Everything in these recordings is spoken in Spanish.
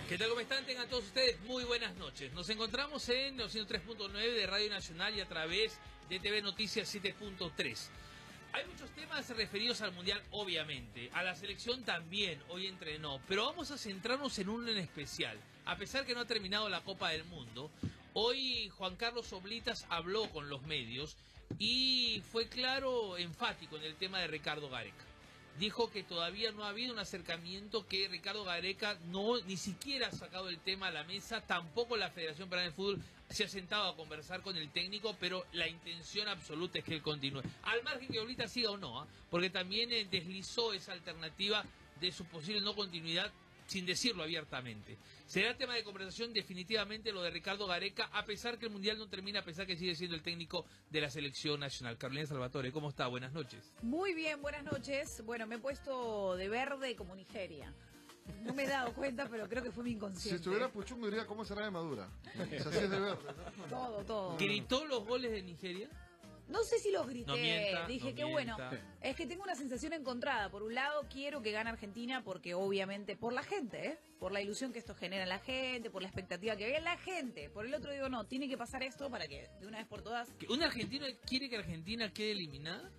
¿Qué tal? ¿Cómo están? Tengan todos ustedes muy buenas noches. Nos encontramos en los 103.9 de Radio Nacional y a través de TV Noticias 7.3. Hay muchos temas referidos al Mundial, obviamente. A la selección también, hoy entrenó. Pero vamos a centrarnos en uno en especial. A pesar que no ha terminado la Copa del Mundo, hoy Juan Carlos Oblitas habló con los medios y fue claro, enfático en el tema de Ricardo Gareca. Dijo que todavía no ha habido un acercamiento, que Ricardo Gareca ni siquiera ha sacado el tema a la mesa, tampoco la Federación Peruana de Fútbol se ha sentado a conversar con el técnico, pero la intención absoluta es que él continúe. Al margen que ahorita siga o no, porque también deslizó esa alternativa de su posible no continuidad sin decirlo abiertamente. Será tema de conversación definitivamente lo de Ricardo Gareca, a pesar que el Mundial no termina, a pesar que sigue siendo el técnico de la selección nacional. Carolina Salvatore, ¿cómo está? Buenas noches. Muy bien, buenas noches. Bueno, me he puesto de verde como Nigeria. No me he dado cuenta, pero creo que fue mi inconsciente. Si estuviera Puchungo diría cómo será de Madura. O sea, así es de verde, ¿no? Todo. ¿Gritó los goles de Nigeria? No sé si los grité, No mienta, dije no que mienta. bueno, es que tengo una sensación encontrada. Por un lado quiero que gane Argentina porque obviamente por la gente, por la ilusión que esto genera en la gente, por la expectativa que ve en la gente. Por el otro digo, no, tiene que pasar esto para que de una vez por todas... ¿Un argentino quiere que Argentina quede eliminada?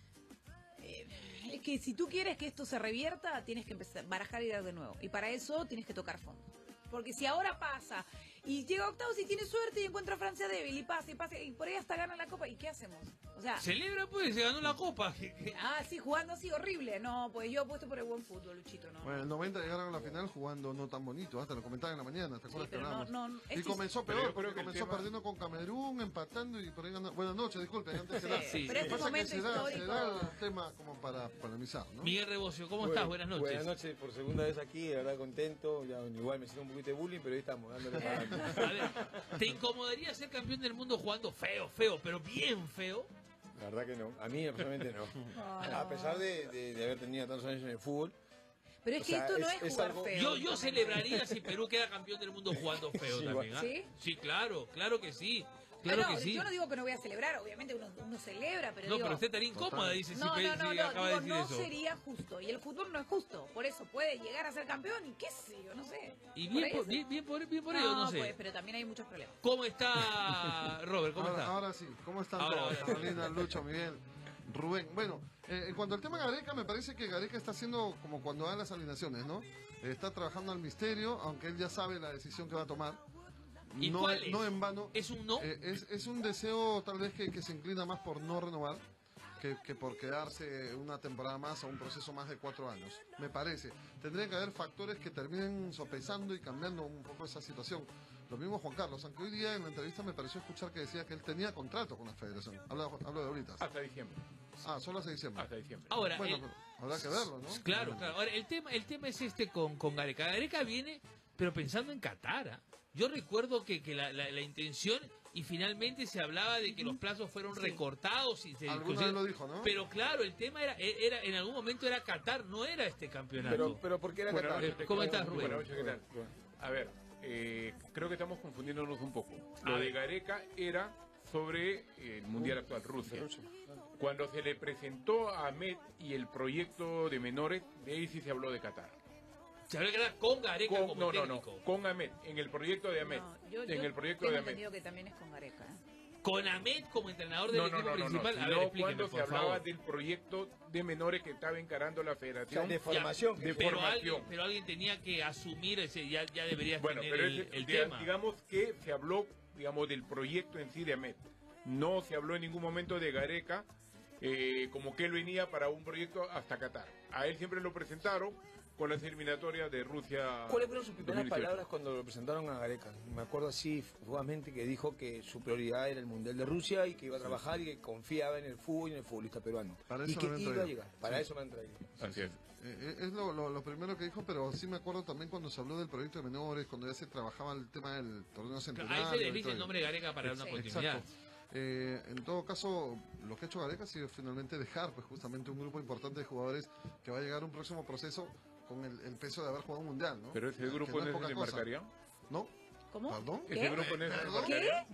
Es que si tú quieres que esto se revierta, tienes que empezar a barajar ideas de nuevo. Y para eso tienes que tocar fondo. Porque si ahora pasa y llega a octavos y tiene suerte y encuentra a Francia débil y pasa y por ahí hasta gana la Copa, ¿y qué hacemos? O sea, Celebra pues, se ganó la Copa. sí, jugando así horrible. No, pues yo apuesto por el buen fútbol, Luchito, ¿no? Bueno, el 90 llegaron a la final jugando no tan bonito, hasta lo comentaba en la mañana, ¿te acuerdas? pero que hablábamos? no, Y esto comenzó Pero peor, yo creo porque que el comenzó tema- perdiendo con Camerún, empatando y por ahí ganando. Buenas noches, disculpen, antes Sí, que nada. sí. pero este Pasa que momento se histórico... da el tema como para polemizar, ¿no? Miguel Rebocio, ¿cómo estás? Buenas noches. Buenas noches, por segunda vez aquí, de verdad contento. Ya, igual me siento un poquito de bullying, pero ahí estamos, dándole para adelante. A ver, ¿te incomodaría ser campeón del mundo jugando feo, pero bien feo? La verdad que no, a mí personalmente no. No. A pesar de haber tenido tantos años en el fútbol. Pero es O que sea, esto no es es jugar algo- feo. Yo celebraría si Perú queda campeón del mundo jugando feo Sí, también. ¿Ah? ¿Sí? Sí, claro que sí. No, Claro que sí. yo no digo que no voy a celebrar, obviamente uno celebra, pero No, digo... pero usted estaría incómoda, dice, No, si acaba de decir no eso. sería justo. Y el fútbol no es justo. Por eso puede llegar a ser campeón y qué sé yo, no sé. Y Por ahí sí. bien por ello, no sé. Pues, pero también hay muchos problemas. ¿Cómo está Robert? ¿Cómo está? Ahora sí, ¿cómo están Ahora, todos? ahora. Carolina, Lucho, Miguel, Rubén. Bueno, en cuanto al tema Gareca, me parece que Gareca está haciendo como cuando dan las alineaciones, ¿no? Está trabajando al misterio, aunque él ya sabe la decisión que va a tomar. ¿Y no, cuál es? no en vano. ¿Es un no? Es un deseo tal vez que se inclina más por no renovar que por quedarse una temporada más o un proceso más de 4 años. Me parece. Tendrían que haber factores que terminen sopesando y cambiando un poco esa situación. Lo mismo Juan Carlos, aunque hoy día en la entrevista me pareció escuchar que decía que él tenía contrato con la federación. Hablo de ahorita. Hasta diciembre. Ah, solo hasta diciembre. Hasta diciembre. Ahora, Bueno, pero habrá que verlo, ¿no? Claro. Ahora, el tema es con Gareca. Gareca viene, pero pensando en Qatar. ¿Ah? Yo recuerdo que la intención, y finalmente se hablaba de que los plazos fueron recortados. Y se Alguna vez lo dijo, ¿no? Pero claro, el tema era en algún momento era Qatar, no era este campeonato. Pero ¿por qué era Buenas Qatar? noches, ¿Cómo estás, Rubén? Buenas noches, ¿qué tal? A ver, creo que estamos confundiéndonos un poco. Lo de Gareca era sobre el Mundial actual, Rusia. Cuando se le presentó a Ahmed y el proyecto de menores, de ahí sí se habló de Qatar. Se habló que era con Gareca como No, técnico. con Ahmed, en el proyecto de Ahmed. No, yo en el proyecto tengo de Ahmed. entendido que también es con Gareca. ¿Eh? Con Ahmed como entrenador del equipo principal. A ver, sino explíqueme, cuando se por hablaba favor. del proyecto de menores que estaba encarando la O sea, federación. de formación. de pero formación. alguien tenía que asumir ese, ya debería Bueno, tener pero el tema. digamos que se habló, digamos, del proyecto en sí de Ahmed. No se habló en ningún momento de Gareca, como que él venía para un proyecto hasta Qatar. A él siempre lo presentaron con las eliminatorias de Rusia. ¿Cuáles fueron sus primeras 2018? palabras cuando lo presentaron a Gareca? Me acuerdo así fugazmente que dijo que su prioridad era el Mundial de Rusia y que iba a trabajar y que confiaba en el fútbol y en el futbolista peruano. Para Y eso que me han iba a traído. llegar. Para eso me han traído. Así es. Es lo primero que dijo, pero sí me acuerdo también cuando se habló del proyecto de menores, cuando ya se trabajaba el tema del torneo centenario. Ahí se y desliza todo el nombre de Gareca para una Sí. continuidad. Exacto. En todo caso, lo que ha hecho Gareca ha sido finalmente dejar pues justamente un grupo importante de jugadores que va a llegar a un próximo proceso con el peso de haber jugado un mundial, ¿no? Pero ese Que grupo no no es es poca de cosa. marcaría. ¿No? ¿Cómo? ¿Perdón? ¿Qué? Ese grupo no es de ¿Perdón? marcaría.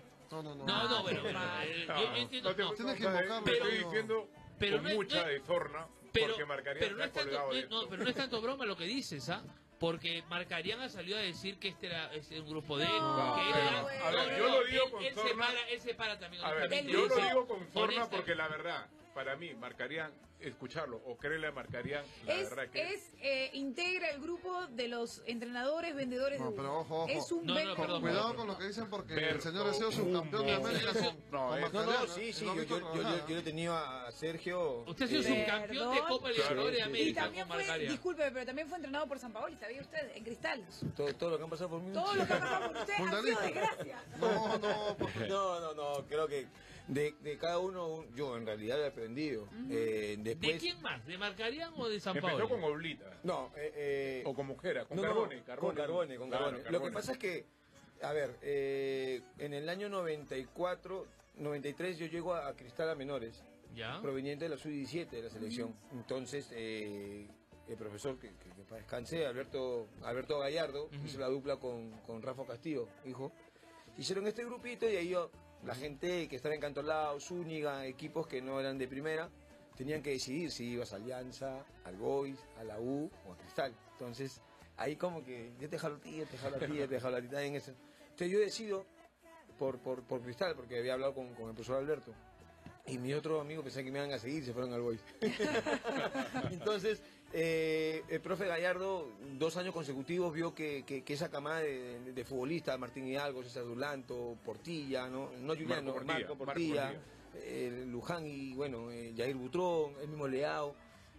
No, Bueno, yo entiendo. Tienes que Te invocarlo, estoy pero- diciendo pero con no es- mucha no es- deshorna, Pero, porque marcaría pero no está es tanto, colgado de no, esto. pero no es tanto broma lo que dices, ¿ah? Porque Marcarián salió a decir que este era un grupo de él. No, que él era- a ver, yo lo digo con él sorna. él separa también. A ver, honestamente, yo lo dice, digo con sorna honesta- porque la verdad, para mí, Marcarián, escucharlo o creerle a Marcarián, la verdad que... Integra el grupo de los entrenadores vendedores No, de pero humo. ojo, ojo. Es un No, vende perdón, humo. Cuidado con lo que dicen porque el señor Deseo es un Humo. campeón de América con No, Marcarián, sí, ¿eh? sí, Lo he visto trabajar, yo le he tenido a Sergio. Usted ha sido subcampeón de Perdón. Copa Libertadores de Sí, sí, sí. Y América también con fue, Marcarián. disculpe, pero también fue entrenado por San Paoli, ¿sabía usted? En Cristal. Todo lo que han pasado por mí. Todo lo que ha pasado por usted ha sido Mundialista. desgracia. No, porque No, creo que de cada uno, yo en realidad lo he aprendido. ¿De Después, quién más? ¿De Marcarián o de San Empezó Paolo? con Oblita. No, O con Mujera, con no, Carbone. con Carbone. Claro, Lo que Carbone. pasa es que, a ver, en el año 94, 93 yo llego a Cristal a menores, ¿Ya? proveniente de la sub-17 de la selección. Entonces, el profesor, que para descanse, Alberto Gallardo, hizo la dupla con Rafa Castillo, hijo. Hicieron este grupito y ahí la gente que estaba en Cantolao, Zúñiga, equipos que no eran de primera, tenían que decidir si ibas a Alianza, al Boys, a la U o a Cristal. Entonces, ahí como que yo te jalo a ti, yo te jalo a ti, yo te jalo a ti, en eso. Entonces yo decido por Cristal, porque había hablado con el profesor Alberto. Y mi otro amigo pensaba que me iban a seguir, se fueron al Boys. Entonces, el profe Gallardo, 2 años consecutivos, vio que esa camada de futbolistas, Martín Hidalgo, César Dulanto, Portilla, no Juliano, Marco Portilla, Luján y bueno, Jair Butrón, el mismo Leao,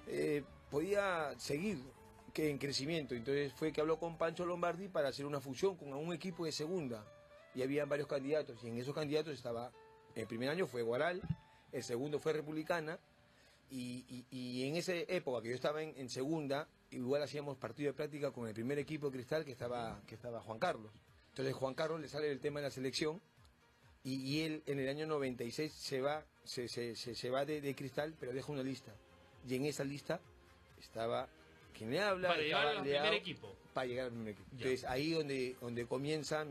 podía seguir en crecimiento. Entonces fue que habló con Pancho Lombardi para hacer una fusión con un equipo de segunda. Y había varios candidatos, y en esos candidatos estaba, el primer año fue Guaral, el segundo fue Republicana, y en esa época que yo estaba en segunda, igual hacíamos partido de práctica con el primer equipo de Cristal que estaba Juan Carlos. Entonces Juan Carlos le sale el tema de la selección, y él en el año 96 se va de Cristal, pero deja una lista. Y en esa lista estaba quien le habla, Para llevar estaba al Leao, primer equipo. para llegar al primer equipo. Ya. Entonces ahí donde comienza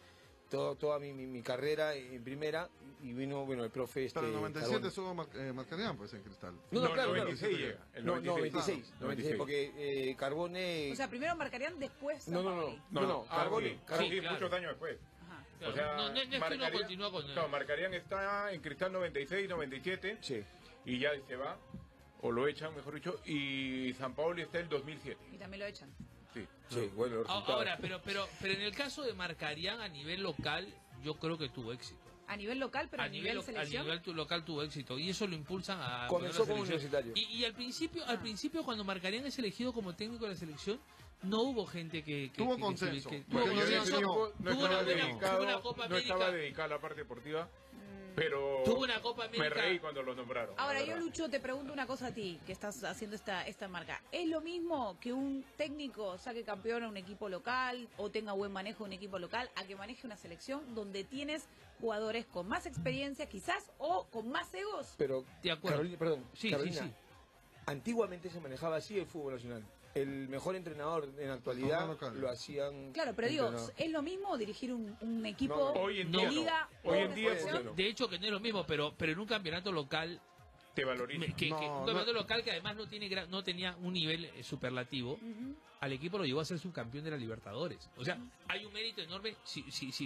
toda mi carrera en primera, y vino el profe pero en el 97 Carbone. estuvo Marcarián pues en Cristal. No, claro, 96 claro. llega. El No, 96. 96, porque Carbone... O sea, primero marcarían después San no, Paoli. Carbone. Sí, Sí, claro. muchos años después. Ajá. Claro, O sea, no es que uno Marcarián- continúa con... No, Marcarián está en Cristal 96, 97 Sí. y ya se va, o lo echan, mejor dicho, y San Paoli está el 2007. Y también lo echan. Sí. Sí, bueno, los resultados. Ahora, pero en el caso de Marcarián a nivel local, yo creo que tuvo éxito. A nivel local, pero a nivel selección. local tuvo éxito y eso lo impulsan a Comenzó poner la como selección. universitario. Y al principio cuando Marcarián es elegido como técnico de la selección, no hubo gente que Tuvo que- consenso. que- Bueno, tuvo yo consenso. diría que no Tuvo estaba una dedicado, Copa no estaba América. dedicado a la parte deportiva, pero Tuvo una Copa me América. reí cuando lo nombraron. Ahora, la yo, verdad. Lucho, te pregunto una cosa a ti, que estás haciendo esta marca. ¿Es lo mismo que un técnico saque campeón a un equipo local o tenga buen manejo de un equipo local a que maneje una selección donde tienes jugadores con más experiencia quizás o con más egos? Pero, De acuerdo. Carolina, Sí. antiguamente se manejaba así el fútbol nacional. El mejor entrenador en la actualidad local. lo hacían... Claro, pero digo, entrenador. ¿es lo mismo dirigir un equipo No, Hoy en de día no. liga Hoy o en una día selección? no. De hecho que no es lo mismo, pero en un campeonato local Te valoriza. No, un campeonato local que además no tenía un nivel superlativo, Ujú. al equipo lo llevó a ser subcampeón de la Libertadores. O sea, hay un mérito enorme. Si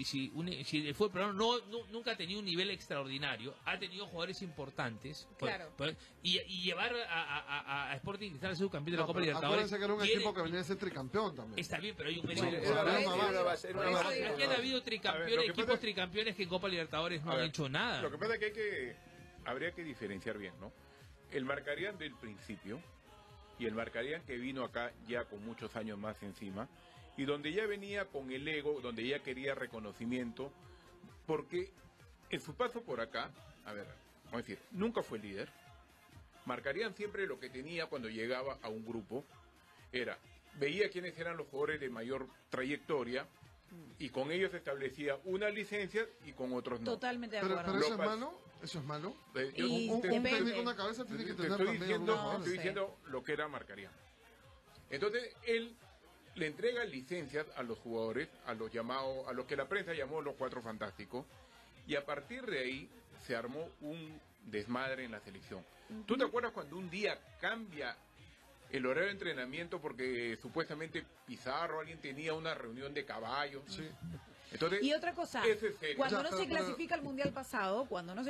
el fútbol peruano nunca ha tenido un nivel extraordinario, ha tenido jugadores importantes. Claro. Y llevar a Sporting Cristal a ser subcampeón de la No, Copa pero Libertadores. acuérdense que era un tiene- equipo que venía a ser tricampeón también. Está bien, pero hay un Bueno, mérito. era por una eso base, digo, era por una eso base. digo. Aquí han habido A ver, tricampeones, lo que equipos pasa es- tricampeones que en Copa Libertadores no A han ver, hecho nada. Lo que pasa es que habría que diferenciar bien, ¿no? El Marcarián del principio y el Marcarián que vino acá ya con muchos años más encima y donde ya venía con el ego, donde ya quería reconocimiento, porque en su paso por acá, a ver, vamos a decir, nunca fue líder. Marcarián siempre lo que tenía cuando llegaba a un grupo era, veía quiénes eran los jugadores de mayor trayectoria y con ellos establecía una licencia y con otros no. Totalmente de Pero acuerdo. eso Lo es pas- malo, eso es malo. Yo Y Un depende. técnico, una cabeza tiene que te tener estoy también diciendo, algunos No estoy sé. diciendo lo que era Marcarián. Entonces él le entrega licencias a los jugadores, a los llamados, a los que la prensa llamó los Cuatro Fantásticos, y a partir de ahí se armó un desmadre en la selección. ¿Tú te acuerdas cuando un día cambia el horario de entrenamiento porque supuestamente Pizarro, alguien tenía una reunión de caballos. Sí. Entonces, Y otra cosa, ese es serio. cuando Ya, no pero- se clasifica el mundial pasado,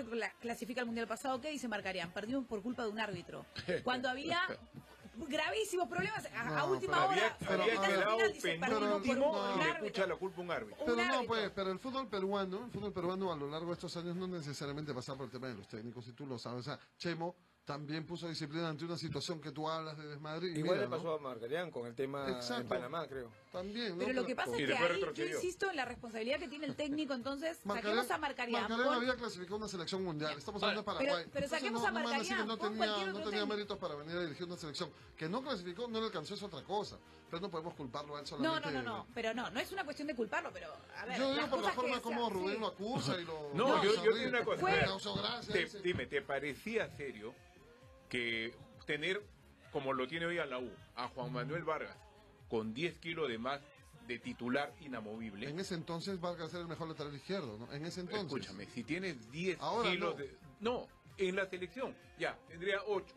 ¿qué dice Marcarían? Perdimos por culpa de un árbitro. Cuando había gravísimos problemas a No, última pero hora. había mitad de quedado final, dice, perdimos por penúltimo un y le árbitro. escucha la culpa a un árbitro. Pero no, árbitro. pues, pero el fútbol peruano a lo largo de estos años no necesariamente pasa por el tema de los técnicos, y tú lo sabes. O sea, Chemo también puso disciplina ante una situación que tú hablas de desmadre. Y Igual mira, le pasó ¿no? a Margarián con el tema Exacto. en Panamá, creo. También, ¿no? Pero lo que pasa Y es que después ahí yo retrocedió. insisto en la responsabilidad que tiene el técnico, entonces Marcarén saquemos a Marcarían. había clasificado una selección mundial. Estamos hablando de Pero Paraguay. saquemos Entonces, a no me van decir que Marcarían, no pon cualquier tenía, otro no tenía técnico. méritos para venir a dirigir una selección. Que no clasificó, no le alcanzó, es otra cosa. Pero no podemos culparlo a él solamente. No, pero no es una cuestión de culparlo, pero a ver, Yo digo las por la cosas forma que como sí. Rubén lo acusa y lo... No, lo yo sonríe. digo una cosa. Fue- Le causó gracia, dice. Dime, ¿te parecía serio que tener, como lo tiene hoy a la U, a Juan Manuel Vargas, con 10 kilos de más de titular inamovible? En ese entonces Vargas era el mejor lateral izquierdo, ¿no? En ese entonces. Escúchame, si tienes 10 Ahora kilos no. de... No, en la selección, ya, tendría 8.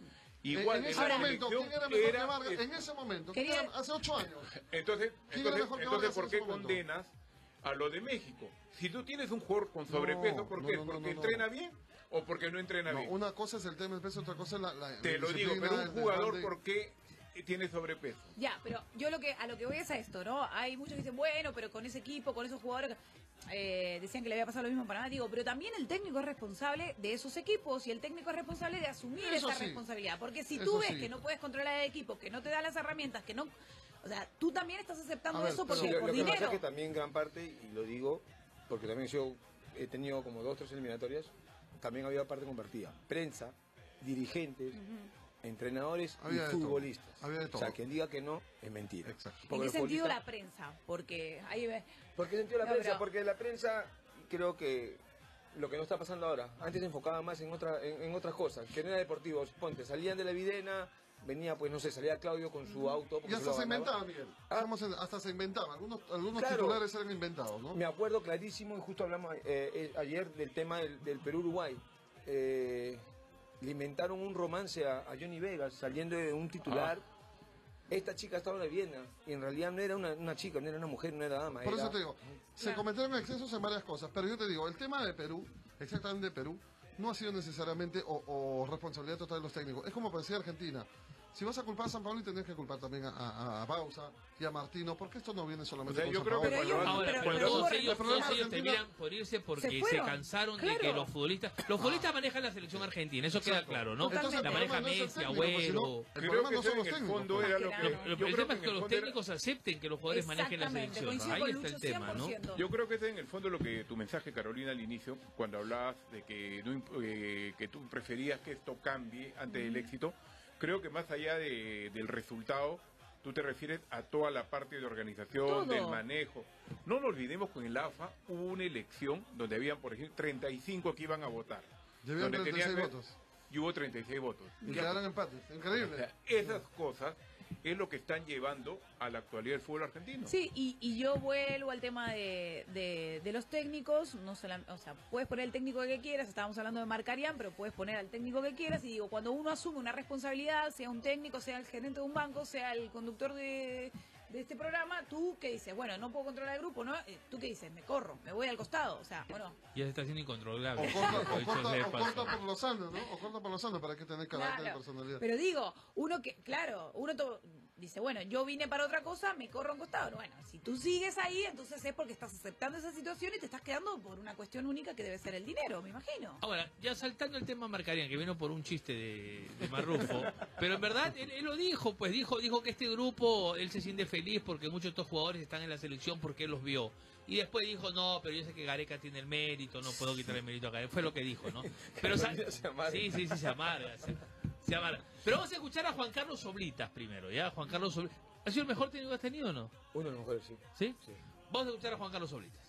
Igual en en ese la momento, selección ¿quién era mejor que era... Vargas? En ese momento, Quería- ¿quién era? Hace 8 años. Entonces, ¿Quién era mejor que Vargas ¿por en qué ese momento? condenas a lo de México? Si tú tienes un jugador con sobrepeso, ¿por qué? no, ¿Porque no. entrena bien o porque no entrena No, bien? una cosa es el tema del peso, otra cosa es la Te lo digo, disciplina, pero un el jugador, desbande. ¿por qué tiene sobrepeso? Ya, pero yo a lo que voy es a esto, ¿no? Hay muchos que dicen, bueno, pero con ese equipo, con esos jugadores, decían que le había pasado lo mismo a Panamá. Digo, pero también el técnico es responsable de esos equipos y el técnico es responsable de asumir Eso esa sí. responsabilidad. Porque si Eso tú ves sí. que no puedes controlar el equipo, que no te da las herramientas, que no... O sea, tú también estás aceptando A ver, eso pero- porque Sí, por lo que pasa dinero. es que también gran parte, y lo digo porque también yo he tenido como 2 o 3 eliminatorias, también había parte compartida. Prensa, dirigentes, entrenadores Había y de todo. futbolistas. Había de O sea, todo. quien diga que no, es mentira. Exacto. ¿En Porque qué los sentido futbolistas- la prensa? Porque ahí ve... ¿Por qué sentido la No, prensa? pero- Porque la prensa creo que lo que no está pasando ahora, antes se enfocaba más en otras cosas, que no era deportivo. Ponte, salían de la Videna, venía pues no sé, salía Claudio con su auto. porque Y hasta lo se ganaba. inventaba, Miguel. Hasta se inventaba. Algunos Claro. titulares eran inventados, ¿no? Me acuerdo clarísimo, y justo hablamos ayer del tema del Perú-Uruguay. Le inventaron un romance a Johnny Vegas saliendo de un titular. Esta chica estaba en la Viena y en realidad no era una chica, no era una mujer, no era dama. Por era- eso te digo, se cometieron excesos en varias cosas, pero yo te digo, el tema de Perú, exactamente de Perú, no ha sido necesariamente o responsabilidad total de los técnicos. Es como decía Argentina. Si vas a culpar a San Pablo, tendrías que culpar también a Bausa y a Martino, porque esto no viene solamente O sea, con yo San creo que Paolo. Pero ellos- cuando- Ahora, pero- pero pero todos hubo- ellos, el todos problema ellos Argentina- terminan por irse porque Se se, fueron. cansaron de Claro. que los futbolistas manejan la selección argentina, eso queda Exacto. claro, ¿no? Entonces, la el maneja problema no es el Messi, técnico, porque si no, Agüero. el Creo problema que no son eso los en el técnicos. fondo pues. era lo Más que... que Lo- nada. yo el creo tema que es en que el los fondo era- técnicos acepten que los jugadores manejen la Exactamente, selección. coincido Ahí con está el Lucho tema, ¿no? 100%. Yo creo que ese es en el fondo lo que tu mensaje, Carolina, al inicio, cuando hablabas de que, que tú preferías que esto cambie antes del éxito. Creo que más allá del resultado, tú te refieres a toda la parte de organización, Todo. del manejo. No nos olvidemos que en la AFA hubo una elección donde habían, por ejemplo, 35 que iban a votar. Debían Donde 36 tenían- votos. Y hubo 36 votos. Y quedaron empates. O Increíble. sea, esas cosas es lo que están llevando a la actualidad del fútbol argentino. Sí, y yo vuelvo al tema de los técnicos, no o sea, puedes poner el técnico que quieras, estábamos hablando de Marcarián, pero puedes poner al técnico que quieras, y digo, cuando uno asume una responsabilidad, sea un técnico, sea el gerente de un banco, sea el conductor de este programa, tú que dices, bueno, no puedo controlar el grupo, ¿no? Tú que dices, me corro, me voy al costado, o sea, bueno, Ya se está haciendo incontrolable. O corta, Lo dicho sea de o paso. corta por los sanos, ¿no? O corta por los sanos para que tener carácter y claro. personalidad. Pero digo, uno que, claro, dice, bueno, yo vine para otra cosa, me corro a un costado. Bueno, si tú sigues ahí, entonces es porque estás aceptando esa situación y te estás quedando por una cuestión única que debe ser el dinero, me imagino. Ahora, ya saltando el tema Marcarian, que vino por un chiste de Marrufo, pero en verdad él lo dijo, pues dijo que este grupo, él se siente feliz porque muchos de estos jugadores están en la selección porque él los vio. Y después dijo, no, pero yo sé que Gareca tiene el mérito, no puedo quitar el mérito a Gareca. Fue lo que dijo, ¿no? Pero Se amarga. sí, se amarga. Se amarga. Pero vamos a escuchar a Juan Carlos Oblitas primero, ¿ya? Juan Carlos Oblitas. ¿Ha sido el mejor técnico que has tenido o no? Uno de los mejores, sí. ¿Sí? Sí. Vamos a escuchar a Juan Carlos Oblitas.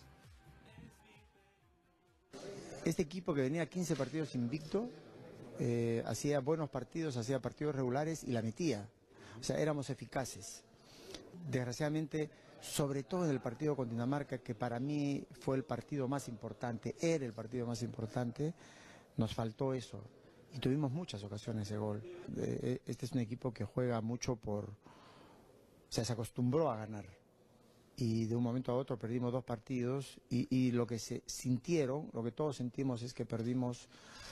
Este equipo que venía 15 partidos invicto, hacía buenos partidos, hacía partidos regulares y la metía. O sea, éramos eficaces. Desgraciadamente, sobre todo en el partido con Dinamarca, que para mí fue el partido más importante, era el partido más importante, nos faltó eso. y tuvimos muchas ocasiones de gol. Este es un equipo que juega mucho o sea, se acostumbró a ganar. Y de un momento a otro perdimos 2 partidos y lo que se sintieron, lo que todos sentimos es que perdimos,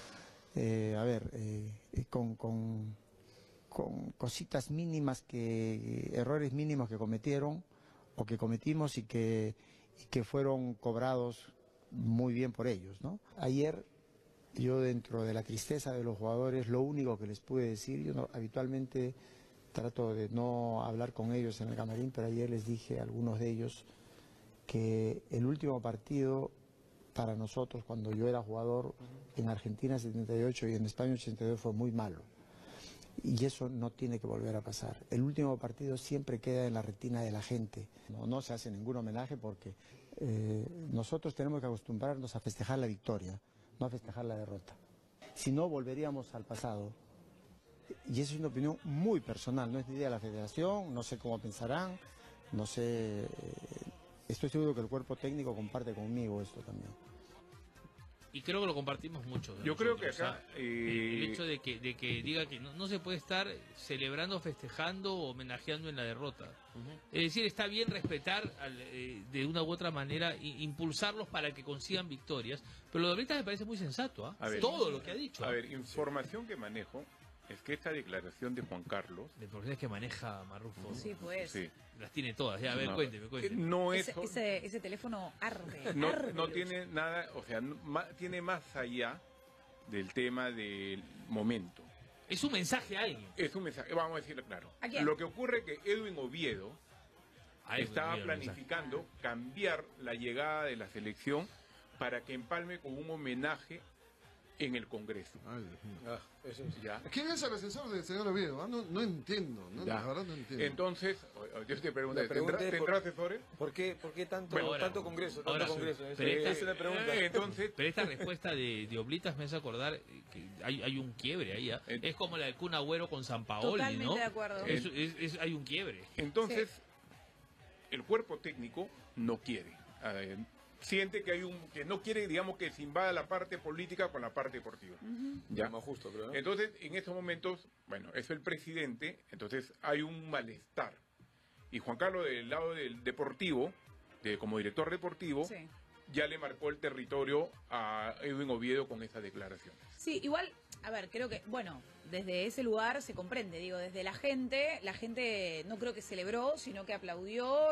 con cositas mínimas, errores mínimos que cometieron o que cometimos y que fueron cobrados muy bien por ellos, ¿no? Ayer, yo dentro de la tristeza de los jugadores, lo único que les pude decir, habitualmente trato de no hablar con ellos en el camarín, pero ayer les dije a algunos de ellos que el último partido para nosotros, cuando yo era jugador en Argentina 78 y en España 82, fue muy malo. Y eso no tiene que volver a pasar. El último partido siempre queda en la retina de la gente. No se hace ningún homenaje porque nosotros tenemos que acostumbrarnos a festejar la victoria, no a festejar la derrota. Si no, volveríamos al pasado. Y eso es una opinión muy personal, no es ni idea de la federación, no sé cómo pensarán, no sé. Estoy seguro que el cuerpo técnico comparte conmigo esto también. Y creo que lo compartimos mucho. Yo creo que acá... el hecho de que diga que no se puede estar celebrando, festejando o homenajeando en la derrota. Es decir, está bien respetar de una u otra manera, impulsarlos para que consigan victorias, pero lo de ahorita me parece muy sensato, ¿ah? Todo lo que ha dicho. A ver, información que manejo es que esta declaración de Juan Carlos... De profesiones que maneja Marrufo. Sí, pues. Sí. Las tiene todas. Ya, a ver, cuénteme. No es... Ese teléfono arde. No tiene nada, o sea, tiene más allá del tema del momento. Es un mensaje a alguien. Es un mensaje, vamos a decirlo claro. ¿A quién? Lo que ocurre es que Edwin Oviedo estaba planificando cambiar la llegada de la selección para que empalme con un homenaje en el Congreso. Ay, Dios mío. Eso es. ¿Ya? ¿Quién es el asesor del señor Oviedo? No entiendo, Ya. la verdad no entiendo. Entonces, yo te pregunto, La pregunta es ¿tendrá asesores? ¿Por qué tanto, Bueno, ahora- tanto Congreso? ahora- Tanto Congreso. pero Esa esta- es la pregunta. Entonces, Pero esta respuesta de Oblitas me hace acordar que hay un quiebre ahí. ¿Ah? Es como la del Kun Agüero con San Paoli, Totalmente ¿no? de acuerdo. Hay un quiebre. entonces el cuerpo técnico no quiere. Siente que que no quiere, digamos, que se invada la parte política con la parte deportiva. Ya, más justo, creo. ¿No? Entonces, en estos momentos, bueno, es el presidente, entonces hay un malestar. Y Juan Carlos, del lado del deportivo, como director deportivo, Sí. ya le marcó el territorio a Edwin Oviedo con esas declaraciones. Sí, igual, a ver, creo que, bueno, desde ese lugar se comprende, digo, desde la gente no creo que celebró, sino que aplaudió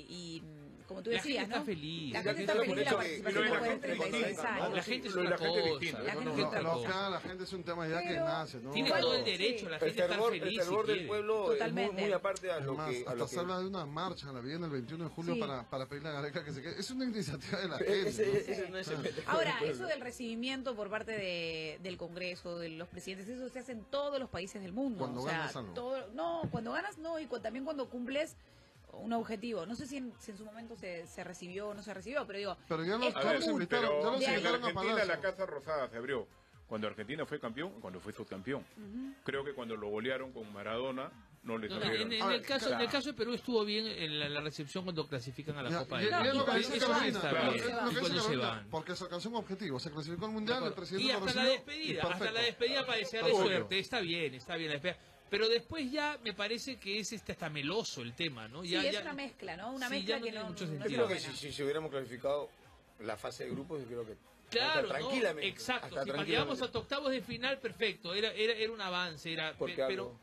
y como tú La decías, gente está ¿no? feliz. La gente está feliz de la participación Pero después de la 36 gente- años. La gente es Lo de una la gente es cosa. distinto. La gente no, es otra no, cosa. La gente es un tema ya que Pero nace, ¿no? Tiene Igual, todo el sí. derecho, la El gente está fervor, feliz. el fervor si del quiere. pueblo es muy, Totalmente. muy aparte a lo Además, que... a hasta lo se que... habla de una marcha, la viene el 21 de julio Sí. para pedirle a Gareca que se quede. Es una iniciativa de la gente. Ese no es el Ahora, eso del recibimiento por parte del Congreso, de los presidentes, eso se hace en todos los países del mundo. Cuando o sea, ganas algo. cuando ganas no, y también cuando cumples un objetivo. No sé si en su momento se recibió o no se recibió, pero digo, Pero ya es los, ya los común. invitaron, ya Pero los de ahí- en invitaron a Argentina la Palacio. Casa Rosada se abrió cuando Argentina fue campeón, cuando fue subcampeón. Creo que cuando lo golearon con Maradona, no les No, abrieron. A ver, en el caso de Perú estuvo bien en la recepción cuando clasifican a la Ya, Copa y- del y es lo Mundo. que dice Eso sí Carolina, está claro, bien. es lo que Y dice cuando se Carolina, van. porque se alcanzó un objetivo, se clasificó al Mundial, el presidente Y lo hasta la recibió, y despedida, perfecto. para desearle Obvio. suerte, está bien la despedida. Pero después ya me parece que es hasta meloso el tema, ¿no? Sí, Ya, es ya- una mezcla, ¿no? Una sí, mezcla ya no que tiene no, mucho no sentido. Yo está creo que buena. si hubiéramos clasificado la fase de grupos, yo creo que... Claro, hasta ¿no? tranquilamente. Exacto. hasta Si tranquilamente. llegamos a octavos de final, perfecto. Era un avance, Porque pero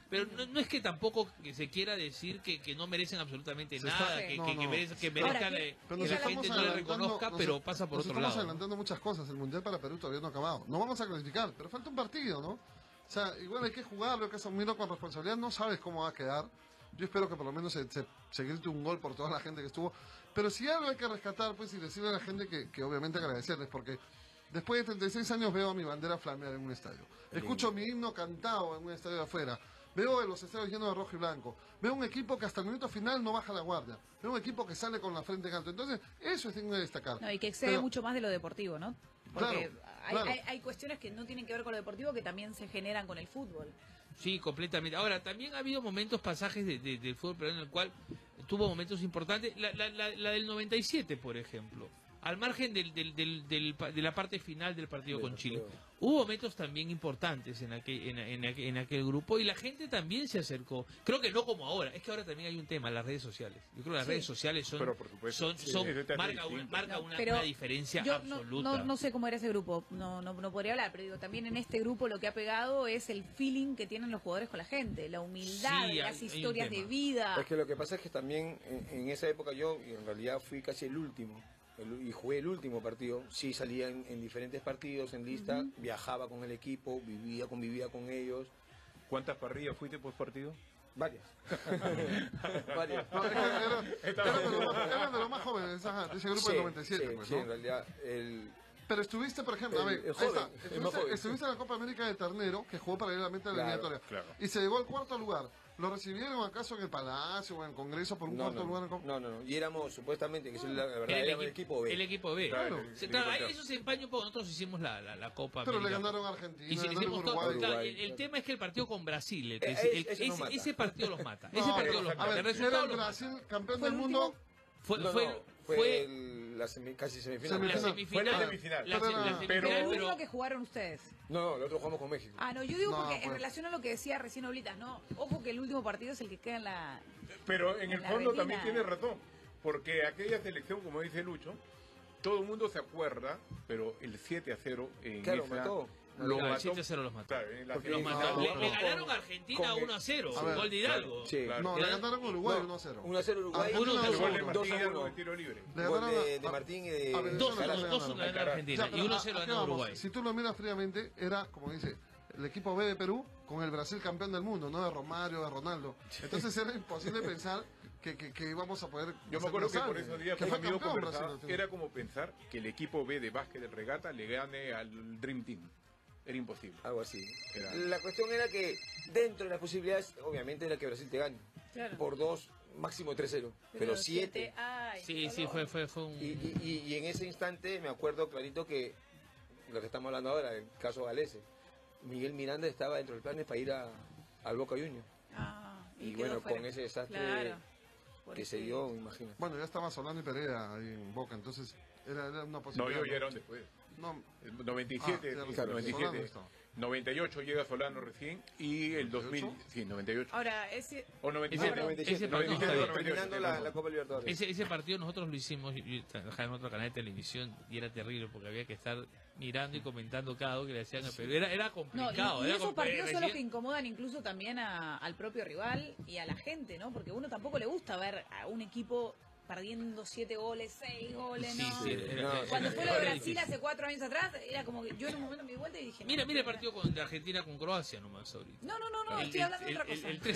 no es que tampoco que se quiera decir que no merecen absolutamente Se nada, está- que, no, que no. merezcan Ahora, Pero que nos la estamos gente no le adelantando, reconozca, pero pasa por nos otro estamos lado. adelantando muchas cosas. El Mundial para Perú todavía no ha acabado. No vamos a clasificar, pero falta un partido, ¿no? O sea, igual hay que jugarlo, hay que asumirlo con responsabilidad. No sabes cómo va a quedar. Yo espero que por lo menos se grite un gol por toda la gente que estuvo. Pero si algo hay que rescatar, pues, y decirle a la gente que obviamente agradecerles, porque después de 36 años veo a mi bandera flamear en un estadio. Escucho mi himno cantado en un estadio de afuera. Veo los estadios llenos de rojo y blanco. Veo un equipo que hasta el minuto final no baja la guardia. Veo un equipo que sale con la frente en alto. Entonces, eso es digno de destacar. No, y que excede Pero- mucho más de lo deportivo, ¿no? Porque Claro. hay cuestiones que no tienen que ver con lo deportivo que también se generan con el fútbol. Sí, completamente. Ahora, también ha habido momentos, pasajes del fútbol peruano en el cual tuvo momentos importantes. La del 97, por ejemplo. al margen de la parte final del partido con Chile, hubo momentos también importantes en aquel grupo y la gente también se acercó. Creo que no como ahora, es que ahora también hay un tema, las redes sociales. Yo creo que las redes sociales son, Pero por supuesto, marca Pero una diferencia yo absoluta. no sé cómo era ese grupo, no podría hablar, pero digo, también en este grupo lo que ha pegado es el feeling que tienen los jugadores con la gente, la humildad, Sí, las hay un historias de tema. vida. Es que lo que pasa es que también en esa época yo, y en realidad fui casi el último, y jugué el último partido, sí salía en diferentes partidos, en lista, viajaba con el equipo, convivía con ellos, ¿Cuántas parrillas fuiste por partido? varias. Varias. No, es que eran de los más jóvenes de ese grupo del 97, pues, sí, ¿no? en realidad, Pero estuviste, por ejemplo, a ver, el ahí joven, está, el más joven. estuviste en la Copa América de Ternero, que jugó paralelamente a la Claro, eliminatoria, claro. y se llegó al cuarto lugar. ¿Lo recibieron acaso en el Palacio o en el Congreso por un cuarto lugar en Copa? No, y éramos supuestamente, que es la verdad, Era éramos el equipo B. El equipo B. Claro. Claro, ahí eso se empaña un poco. Nosotros hicimos la Copa Pero le América. ganaron a Argentina, Y le si ganaron a hicimos todo, Uruguay. claro, Uruguay. el tema es que el partido con Brasil, Eso nos mata. ese partido los mata. No, Ese partido los a mata. ver, El era resultado el los Brasil mata. campeón ¿Fue del el mundo. último? Fue casi semifinal. la Fue semifinal. Fue la semifinal. La Pero semifinal, pero- El pero último que jugaron ustedes. No, nosotros jugamos con México. Ah, no, yo digo No, porque en pues. relación a lo que decía recién Oblitas, no, ojo que el último partido es el que queda en la... Pero en el La fondo retina. también tiene razón, porque aquella selección, como dice Lucho, todo el mundo se acuerda, pero el 7-0 en Claro, esa mató. lo Claro, el mató. 7-0 los mató. Claro, en la Porque Los final. mató. no, Le pero- ganaron a Argentina con- 1-0, A ver, gol de Hidalgo. Sí. Claro. No, le ganaron a Uruguay 1-0. 1-0 Uruguay, Argentina Uno- El gol de 2-1. Martín Hidalgo 2-1. de tiro libre. Le Gol ganaron de a- Martín y a de Venezuela. 2-1 le ganaron a Argentina Ya, y pero 1-0 ¿a qué ganó vamos? Uruguay. Si tú lo miras fríamente, era, como dice, el equipo B de Perú con el Brasil campeón del mundo, no de Romario, de Ronaldo. Entonces era imposible pensar que íbamos a poder... Yo me hacer acuerdo que más por algo. esos días Que con fue un amigo campeón conversaba, Brasil. era como pensar que el equipo B de básquet del regata le gane al Dream Team. Era imposible. Algo así. Era- La cuestión era que dentro de las posibilidades, obviamente era que Brasil te gane. Claro. Por 2, máximo 3-0. Pero 7. Ay, Sí, qué dolor. fue un... Y en ese instante me acuerdo clarito que lo que estamos hablando ahora, el caso Galese, Miguel Miranda estaba dentro del planes para ir al Boca Juniors. Ah, Y quedó bueno, fuera. con ese desastre Claro. que se dio, me imagino. Bueno, ya estaba Solano y Pereira ahí en Boca, entonces era una No, posibilidad. ellos llegaron después. No, 97, claro, sí, Solano 97. estaba. 98 llega Solano recién y el 2000, sí, 98. Ahora, ese... O 97. Ese partido está bien. Terminando la Copa Libertadores. Ese partido nosotros lo hicimos, yo trabajaba en otro canal de televisión y era terrible porque había que estar mirando y comentando cada uno que le hacían a Perú. Era No, complicado. y era esos partidos son los que recién- incomodan incluso también al propio rival y a la gente, ¿no? Porque uno tampoco le gusta ver a un equipo perdiendo 7 goles, 6 goles, Sí, ¿no? sí, No, Cuando fue lo de era Brasil difícil. hace 4 años atrás, era como que yo en un momento me di vuelta y dije... no, Mira el partido de Argentina con Croacia nomás ahorita. No, estoy hablando de otra cosa. El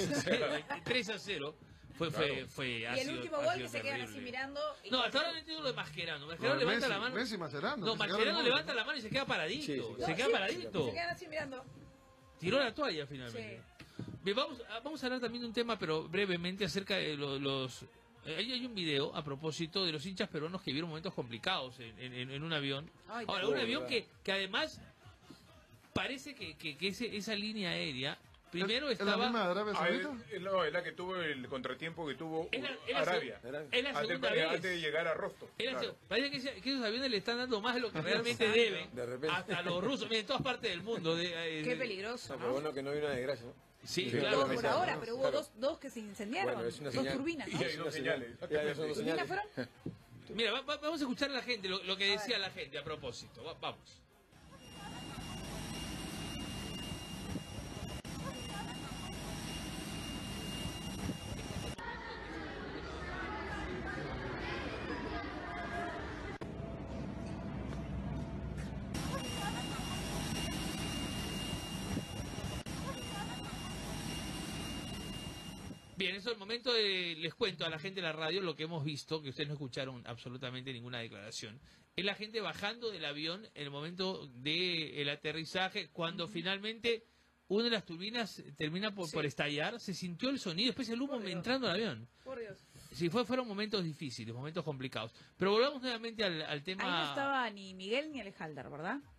3-0 fue y ha el sido- último ha gol sido que se quedan terrible. así mirando... y- No, hasta ahora no entiendo lo de Mascherano. no, Mascherano levanta la mano. Messi Mascherano. No, que se quedaron Mascherano en levanta gol. la mano y se queda paradito. Sí, sí, No, Se queda sí, paradito. Se quedan así mirando. Tiró la toalla finalmente. Bien, vamos a hablar también de un tema, pero brevemente, acerca de los... hay un video a propósito de los hinchas peruanos que vieron momentos complicados en un avión. Ay, Ahora, qué un avión verdad. que además parece que esa línea aérea primero ¿Es la estaba... misma de Arabia Ah, Saudita? no, es la que tuvo el contratiempo que tuvo Es la Arabia. Es la segunda Antes de vez. llegar a Rostov. Parece que esos aviones le están dando más de lo que realmente Santo. deben. De repente. Hasta los rusos, miren, en todas partes del mundo. Qué peligroso, No, pero ¿no? bueno que no hay una desgracia, ¿no? Sí, Sí, claro. Dos que por sí. ahora, pero hubo Claro. dos que se incendiaron. Bueno, es una dos señal. turbinas, Y ¿no? hay dos señales. Ya son dos ¿Turbinas señales. fueron? Mira, vamos a escuchar a la gente lo que decía la gente a propósito. Vamos. Bien, eso es el momento de, les cuento a la gente de la radio lo que hemos visto, que ustedes no escucharon absolutamente ninguna declaración. Es la gente bajando del avión en el momento del aterrizaje, cuando finalmente una de las turbinas termina por estallar, se sintió el sonido, después el humo Por Dios. entrando al avión. Por Dios. Sí, fueron momentos difíciles, momentos complicados. Pero volvamos nuevamente al tema... Ahí no estaba ni Miguel ni Alejandro, ¿verdad?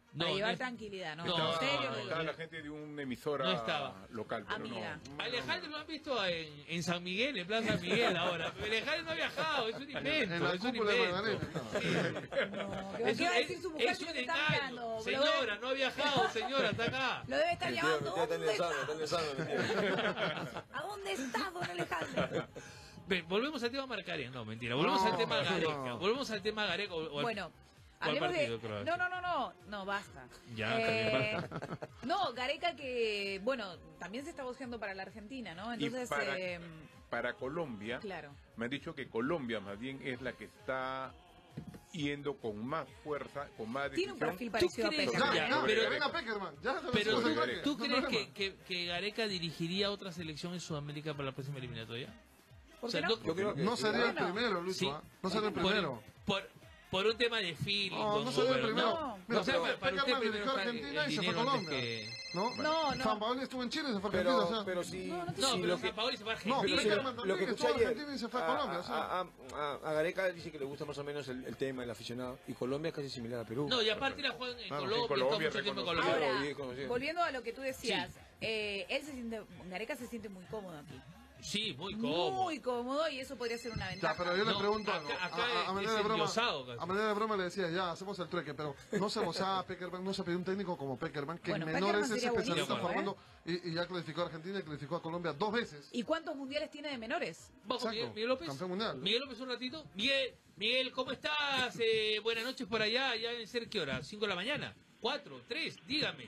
No, para llevar no- tranquilidad, ¿no? no, En serio, no, digo. Estaba la gente de una emisora No estaba. local, pero Amiga. no. Alejandro lo han visto en San Miguel, en Plaza San Miguel ahora. Pero Alejandro no ha viajado, es un invento. En la es un cúpula de invento. Magdalena. No, ¿qué va a decir su mujer es si un no te está engaño. mirando? Señora, no ha viajado, señora, está acá. Lo debe estar llamando. Está ¿Dónde en está? el sano, ¿A dónde está, don Alejandro? Ve, volvemos al tema Marcaria. No, mentira. Volvemos al tema Gareca. Volvemos al tema Gareca. Bueno, ¿cuál hablemos partido, de... Croacia? No, basta. Ya, Javier, no, Gareca que, bueno, también se está buscando para la Argentina, ¿no? Entonces, Para Colombia, claro. me han dicho que Colombia más bien es la que está yendo con más fuerza, con más Tiene un decisión. perfil parecido a crees? Peckerman. Ya, Ya, pero pero- venga Peckerman. Ya se lo Pero hicimos ¿tú, en Peckerman, tú no crees problema. que Gareca dirigiría otra selección en Sudamérica para la próxima eliminatoria? ¿Por qué no? Yo creo que No sería el Bueno. primero, Lucho. Sí. ¿Ah? No sería el primero. Por un tema de feeling. No, no don sería el Hugo, primero. no. Mira, O sea, pero para usted Peckerman primero dirigió a está Argentina el y se fue a dinero antes Colombia. que... ¿No? No. San Paoli estuvo en Chile y se fue a Argentina. o sea. pero sí, No, no No, sí, pero lo que, San Paoli se fue a No, Argentina. Peckerman lo también que que escuché estuvo en ayer Argentina y se fue a Colombia. O sea. a Gareca dice que le gusta más o menos el tema, el aficionado, y Colombia es casi similar a Perú. No, y aparte la juegan en Claro, Colombia, en Colombia, está mucho tiempo en reconocido. Colombia. Ahora, bien conocido. volviendo a lo que tú decías, él se siente, Gareca se siente muy cómodo aquí. Sí, muy cómodo. Muy cómodo y eso podría ser una ventaja. Ya, pero yo le No, pregunto acá- algo. acá A es manera de broma, endiosado casi. a manera de broma le decía, ya, hacemos el trueque, pero no se votaba a Peckerman, no se pidió un técnico como Peckerman, que Bueno, en menores Peckerman es sería especialista buenísimo, formando y ya clasificó a Argentina y clasificó a Colombia 2 veces. ¿Y cuántos mundiales tiene de menores? Vamos con Exacto, Miguel López. campeón mundial. Miguel López, un ratito. Miguel, ¿cómo estás? Buenas noches por allá. ¿Ya deben ser qué hora? ¿5 de la mañana? ¿4? ¿3? Dígame.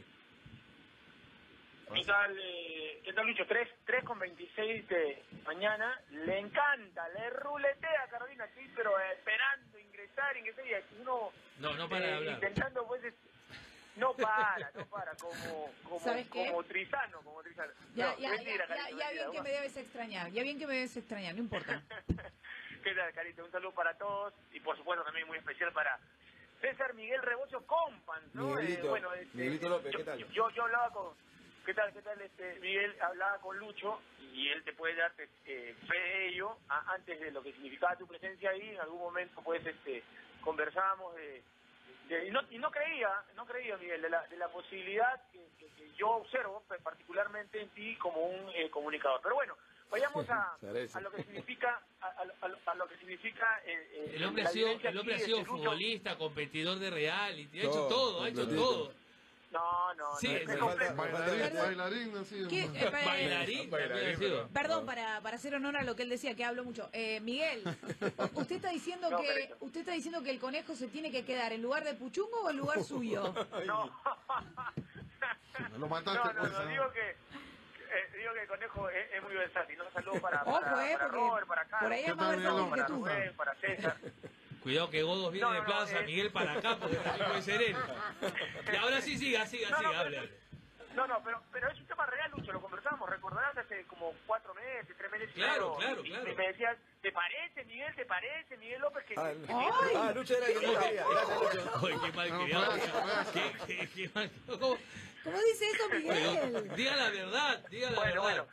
¿Qué tal, Lucho? 3:26 de mañana. Le encanta, le ruletea a Carolina, sí, pero esperando ingresar y uno No para de hablar. intentando, pues, no para, ¿Sabes qué? como Trizano. Ya, No, ya, mentira, ya, Carito, ya bien mentira, que me debes extrañar, no importa. ¿Qué tal, Carito? Un saludo para todos y, por supuesto, también muy especial para César Miguel Rebocio Compan, ¿no? Miguelito, Miguelito López, ¿qué tal? Yo hablaba con... ¿Qué tal, Miguel? Hablaba con Lucho y él te puede dar fe de ello antes de lo que significaba tu presencia ahí. En algún momento, pues, conversábamos y no creía, Miguel, de la posibilidad que yo observo particularmente en ti como un comunicador. Pero bueno, vayamos a lo que significa a lo que significa El hombre la ha sido, vivencia el hombre ha aquí, sido Lucho. futbolista, competidor de reality, ha hecho Todo, todo, ha hecho completito. todo. No, Sí, es me completo. Bailarín, así. ¿Qué? Bailarín, también ha sido. Perdón, para hacer honor a lo que él decía, que hablo mucho. Miguel, usted está diciendo No, que Carito. usted está diciendo que el conejo se tiene que quedar en lugar de Puchungo o en lugar suyo. No. Lo mataste, pues. ¿eh? Digo que el conejo es muy versátil. Un saludo para Ojo, para porque Robert, para Carlos, por ahí es ¿Qué más tal, versátil Miguelón? que para tú. Rubén, para César. Cuidado que Godos viene No, de no, Plaza, Miguel para acá, porque también puede ser él. Y ahora sí, siga, hable. No, pero es un tema real, Lucho, lo conversamos, recordarás hace como 4 meses, 3 meses. Claro. Y me decías, ¿te parece, Miguel López? Que Lucho era el que no quería. Gracias, Lucho. Oye, qué mal No, criado. gracias. Qué mal. ¿Cómo? ¿Cómo dice eso, Miguel? Diga la verdad, diga la Bueno, verdad.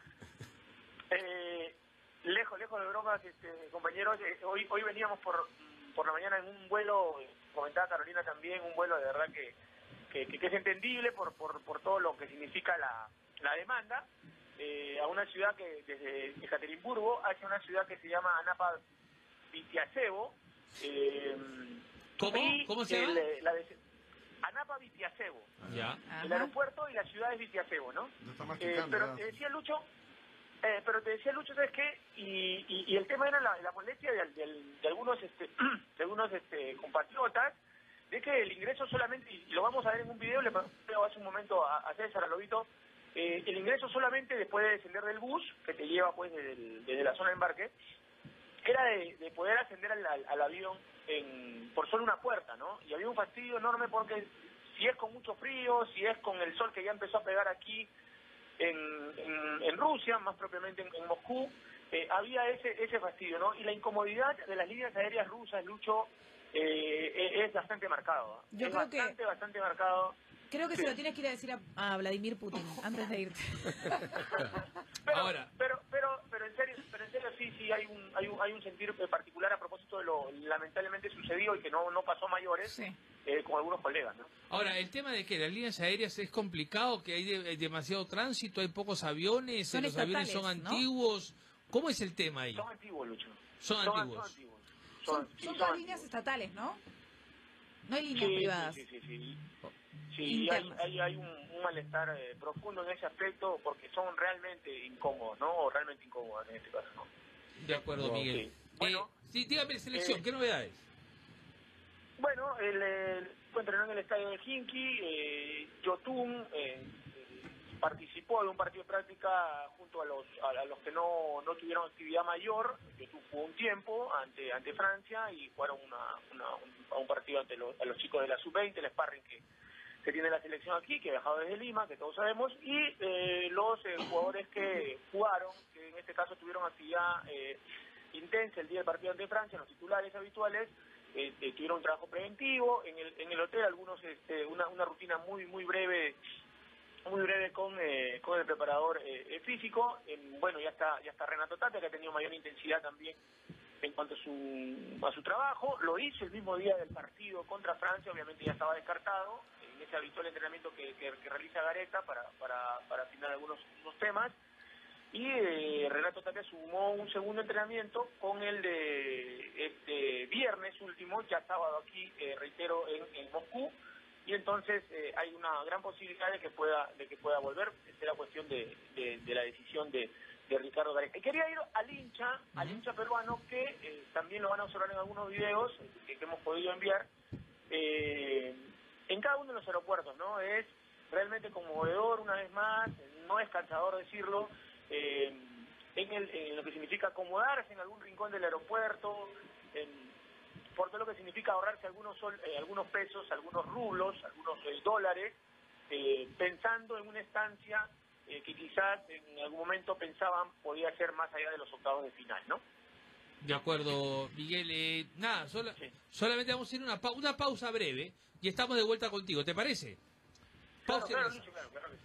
lejos de bromas, compañeros, hoy veníamos por la mañana en un vuelo, comentaba Carolina también, un vuelo de verdad que es entendible por todo lo que significa la demanda, a una ciudad que desde Ekaterimburgo hacia una ciudad que se llama Anapa Vitiacebo. ¿Cómo se llama? Anapa Vitiacebo. Ya. El aeropuerto y la ciudad es Vitiacebo, ¿no? Ya está masticando, Pero ya. te decía Lucho, ¿sabes qué? Y el tema era la molestia de algunos de algunos compatriotas, de que el ingreso solamente, y lo vamos a ver en un video, le pasé hace un momento a César, a Lobito, el ingreso solamente después de descender del bus, que te lleva pues desde la zona de embarque, era de poder ascender al avión por solo una puerta, ¿no? Y había un fastidio enorme porque si es con mucho frío, si es con el sol que ya empezó a pegar aquí en Rusia, más propiamente en Moscú, había ese fastidio, ¿no? Y la incomodidad de las líneas aéreas rusas, Lucho, es bastante marcado. Yo es creo que- bastante marcado. Creo que se lo tienes que ir a decir a Vladimir Putin antes de irte. Pero, Ahora. pero en serio sí hay un sentir particular a propósito de lo lamentablemente sucedido y que no pasó a mayores, Sí. con algunos colegas, ¿no? Ahora, el tema de que las líneas aéreas es complicado, que hay demasiado tránsito, hay pocos aviones, Son los aviones estatales, son ¿no? antiguos. ¿Cómo es el tema ahí? Son antiguos, Lucho. Son antiguos. Son Sí, todas líneas antiguos. estatales, ¿no? No hay líneas privadas. Sí, Internas. hay un malestar profundo en ese aspecto porque son realmente incómodos, ¿no? O realmente incómodos en este caso, ¿no? De acuerdo, No, Miguel. sí. Bueno, Sí, dígame, selección, ¿qué novedades? Bueno, él entrenó en el estadio de Helsinki, Yotun participó de un partido de práctica junto a los que no tuvieron actividad mayor. Yotun jugó un tiempo ante Francia y jugaron un partido ante a los chicos de la Sub-20, el sparring que tiene la selección aquí, que ha viajado desde Lima, que todos sabemos, y los jugadores que jugaron, que en este caso tuvieron actividad intensa el día del partido ante Francia, los titulares habituales, tuvieron un trabajo preventivo en el hotel, algunos una rutina muy breve con el preparador físico. Bueno, ya está Renato Tapia, que ha tenido mayor intensidad también en cuanto a su trabajo. Lo hizo el mismo día del partido contra Francia, obviamente ya estaba descartado en ese habitual entrenamiento que realiza Gareca para afinar algunos temas. Y Renato Tapia sumó un segundo entrenamiento con el de este viernes último, ya sábado aquí, reitero, en Moscú, y entonces hay una gran posibilidad de que pueda volver. Será cuestión de la decisión de Ricardo Gareca. Y quería ir al hincha peruano, que también lo van a observar en algunos videos que hemos podido enviar, en cada uno de los aeropuertos, ¿no? Es realmente conmovedor, una vez más, no es cansador decirlo, en lo que significa acomodarse en algún rincón del aeropuerto, por todo lo que significa ahorrarse algunos pesos, algunos rublos, algunos dólares, pensando en una estancia que quizás en algún momento pensaban podía ser más allá de los octavos de final, ¿no? De acuerdo, Miguel. Nada, Sí. solamente vamos a ir una pausa breve y estamos de vuelta contigo, ¿te parece? Claro, Pausa y claro, regresamos. Lucho, claro.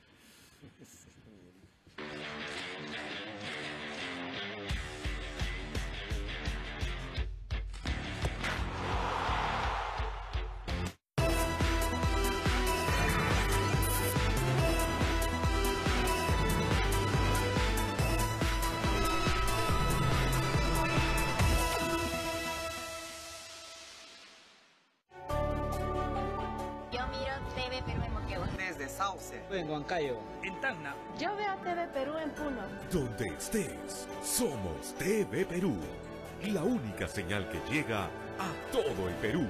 Yo miro TV Perú en Moquegua. Desde Sauce. En Huancayo. En Tacna. Yo veo TV Perú en Puno. Donde estés, somos TV Perú, la única señal que llega a todo el Perú.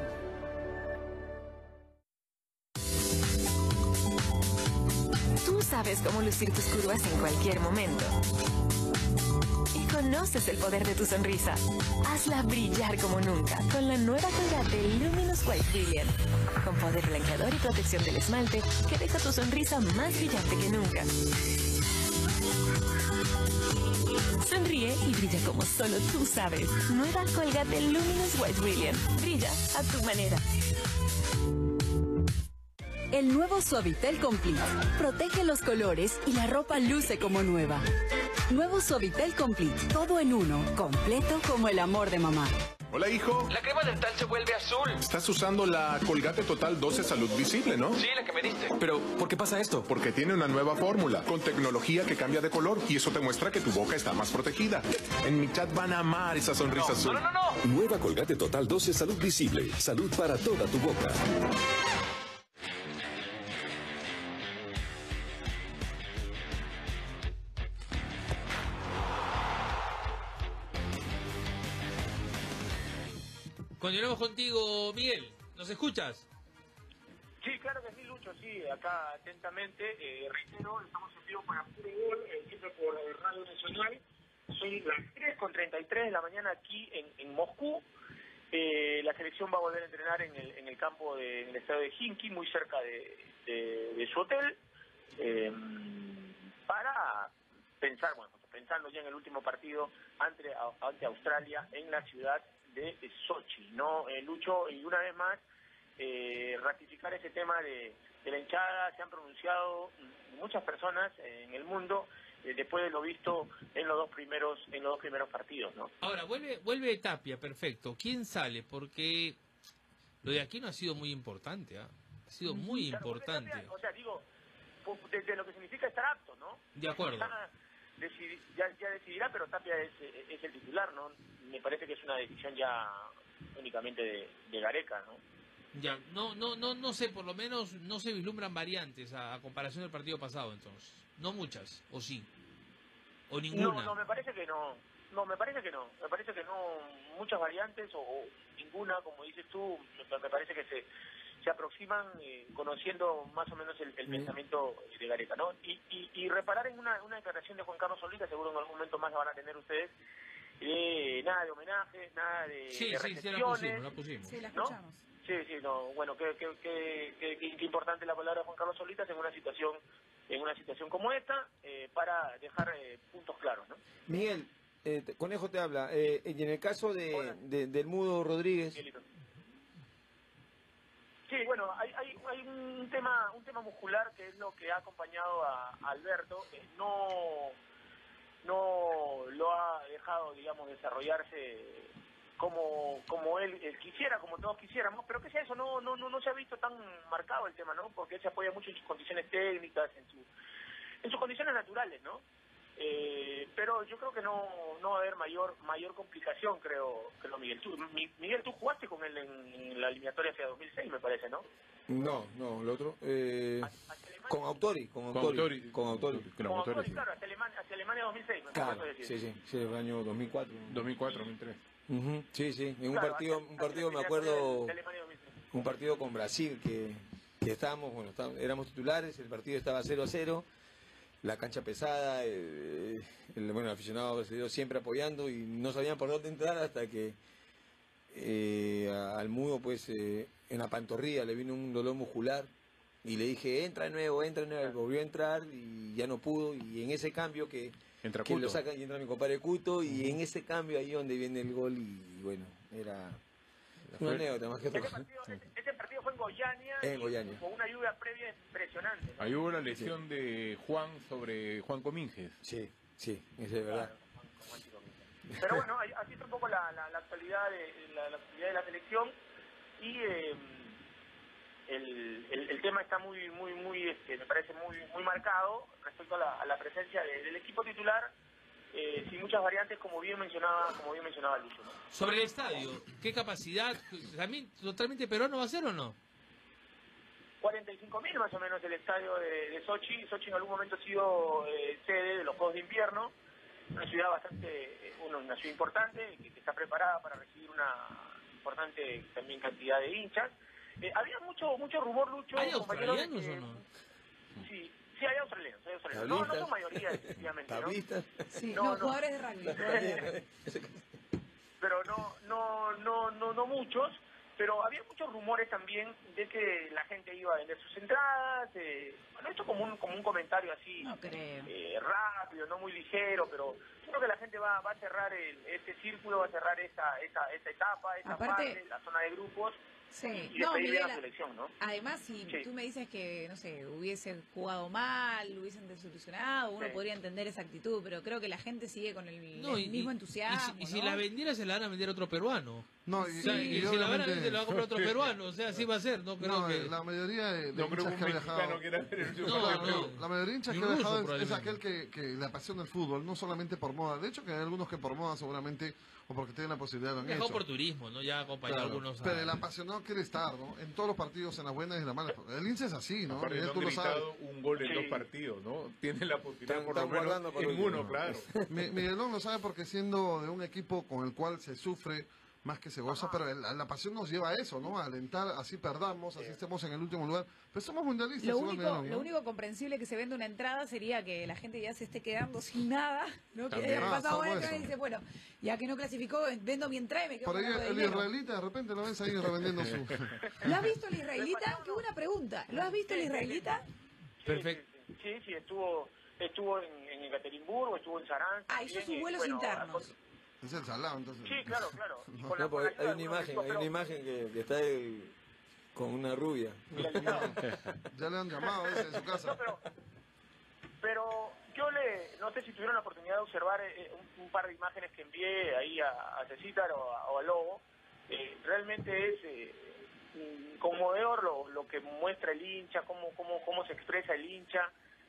Tú sabes cómo lucir tus curvas en cualquier momento. Y conoces el poder de tu sonrisa. Hazla brillar como nunca con la nueva Colgate Luminous White Brilliant. Con poder blanqueador y protección del esmalte que deja tu sonrisa más brillante que nunca. Sonríe y brilla como solo tú sabes. Nueva Colgate Luminous White Brilliant. Brilla a tu manera. El nuevo Suavitel Complete. Protege los colores y la ropa luce como nueva. Nuevo Suavitel Complete. Todo en uno. Completo como el amor de mamá. Hola, hijo. La crema dental se vuelve azul. Estás usando la Colgate Total 12 Salud Visible, ¿no? Sí, la que me diste. Pero, ¿por qué pasa esto? Porque tiene una nueva fórmula, con tecnología que cambia de color, y eso te muestra que tu boca está más protegida. En mi chat van a amar esa sonrisa azul. No. Nueva Colgate Total 12 Salud Visible. Salud para toda tu boca. Continuamos contigo, Miguel. ¿Nos escuchas? Sí, claro que sí, Lucho, sí, acá atentamente, reitero, estamos en vivo para Puro Gol, siempre por Radio Nacional. Son las 3:33 de la mañana aquí en Moscú. La selección va a volver a entrenar en el campo en el estadio de Helsinki, muy cerca de su hotel, para pensar, pensando ya en el último partido ante Australia en la ciudad de Sochi, ¿no, Lucho? Y una vez más, ratificar ese tema de la hinchada. Se han pronunciado muchas personas en el mundo después de lo visto en los dos primeros partidos, ¿no? Ahora, vuelve Tapia, perfecto. ¿Quién sale? Porque lo de Aquino ha sido muy importante, ¿ah? Ha sido muy importante. Tapia, o sea, digo, desde lo que significa estar apto, ¿no? De acuerdo. Ya decidirá, pero Tapia es el titular, ¿no? Me parece que es una decisión ya únicamente de Gareca, ¿no? Ya, no sé, por lo menos no se vislumbran variantes a comparación del partido pasado, entonces. No muchas, o sí. O ninguna. No, me parece que no. No, me parece que no. Me parece que no muchas variantes o ninguna, como dices tú, me parece que se aproximan conociendo más o menos el pensamiento de Gareca, ¿no? Y reparar en una declaración de Juan Carlos Solita, seguro en algún momento más la van a tener ustedes, nada de homenajes, nada de recepciones, la pusimos. Sí, la escuchamos. ¿No? Sí, no, bueno, qué importante la palabra de Juan Carlos Solitas en una situación como esta, para dejar puntos claros, ¿no? Miguel, Conejo te habla, y en el caso del Mudo Rodríguez... Sí, bueno, hay un tema muscular que es lo que ha acompañado a Alberto, que no lo ha dejado, digamos, desarrollarse como él quisiera, como todos quisiéramos, pero que sea eso, no se ha visto tan marcado el tema, ¿no? Porque él se apoya mucho en sus condiciones técnicas, en sus condiciones naturales, ¿no? Pero yo creo que no va a haber mayor complicación, creo, Miguel. Miguel, tú jugaste con él en la eliminatoria hacia 2006, me parece, ¿no? No, el otro. Con Autori. Con Autori, claro, hacia Alemania 2006, me claro, decir. Sí, el año 2004. 2003. Sí, en un partido me acuerdo, un partido con Brasil que estábamos, éramos titulares, el partido estaba 0-0, la cancha pesada, el aficionado brasileño siempre apoyando y no sabían por dónde entrar hasta que al Mudo pues en la pantorrilla le vino un dolor muscular y le dije entra de nuevo, volvió a entrar y ya no pudo, y en ese cambio que lo sacan y entra mi compadre Cuto, y en ese cambio ahí donde viene el gol, y bueno, era una anécdota más que otra cosa. Ese partido fue en Goiânia, con una lluvia previa impresionante, ¿no? Ahí hubo la lesión de Juan sobre Juan Cominges. Sí, eso es verdad. Pero bueno, así está un poco la actualidad de la selección, y el tema está muy me parece muy marcado respecto a la presencia del equipo titular, sin muchas variantes, como bien mencionaba Lucho, ¿no? Sobre el estadio, ¿qué capacidad? ¿También totalmente peruano va a ser o no? 45.000 más o menos el estadio de Sochi. Sochi en algún momento ha sido sede de los Juegos de Invierno, una ciudad una ciudad importante que está preparada para recibir una importante también cantidad de hinchas. Había mucho rumor, Lucho. ¿Hay australianos o no? Sí, hay australianos. No son mayoría, efectivamente, ¿no? Sí, jugadores de rugby. Pero no muchos. Pero había muchos rumores también de que la gente iba a vender sus entradas. Bueno, esto como un comentario así, no creo. Rápido, no muy ligero, pero yo creo que la gente va a cerrar este círculo, va a cerrar esa etapa, esa fase, la zona de grupos. Sí, y Miguel, la selección, ¿no? Además, si tú me dices que, no sé, hubiesen jugado mal, hubiesen desilusionado, uno podría entender esa actitud, pero creo que la gente sigue con el mismo entusiasmo. Y si la vendiera, se la van a vender a otro peruano. No, y si la van a vender, la va a comprar otro peruano. O sea, así va a ser. No creo que. La mayoría de no creo que un mexicano quiera ver el La mayoría de hinchas que ha dejado es aquel que le apasiona el fútbol, no solamente por moda. De hecho, que hay algunos que por moda seguramente, o porque tienen la posibilidad de dejado por turismo, ¿no? Ya acompañó a algunos. Pero el apasionado quiere estar, ¿no? En todos los partidos, en las buenas y en las malas. El hincha es así, ¿no? Aparte, tú lo sabes. Un gol en 2 partidos, ¿no? Tiene la posibilidad por lo menos en uno, claro. Miguelón lo sabe porque siendo de un equipo con el cual se sufre más que se goza, pero la pasión nos lleva a eso, ¿no? A alentar, así perdamos, así estemos en el último lugar. Pero somos mundialistas. Lo único comprensible que se vende una entrada sería que la gente ya se esté quedando sin nada, ¿no? Que haya pasado una entrada y dice, bueno, ya que no clasificó, vendo mi entrada y me quedo con algo de dinero. El israelita, de repente lo ves ahí revendiendo su... ¿Lo has visto el israelita? Qué buena pregunta. ¿Lo has visto el israelita? Perfecto. Sí, estuvo en Ekaterimburgo, estuvo en Saransk. Hizo sus vuelos internos. Es el salado, entonces. Sí, claro. Hay una imagen que está con una rubia. Ya le han llamado a veces en su casa. No, pero no sé si tuvieron la oportunidad de observar un par de imágenes que envié ahí a Cecitar o a Lobo. Realmente es conmovedor lo que muestra el hincha, cómo se expresa el hincha,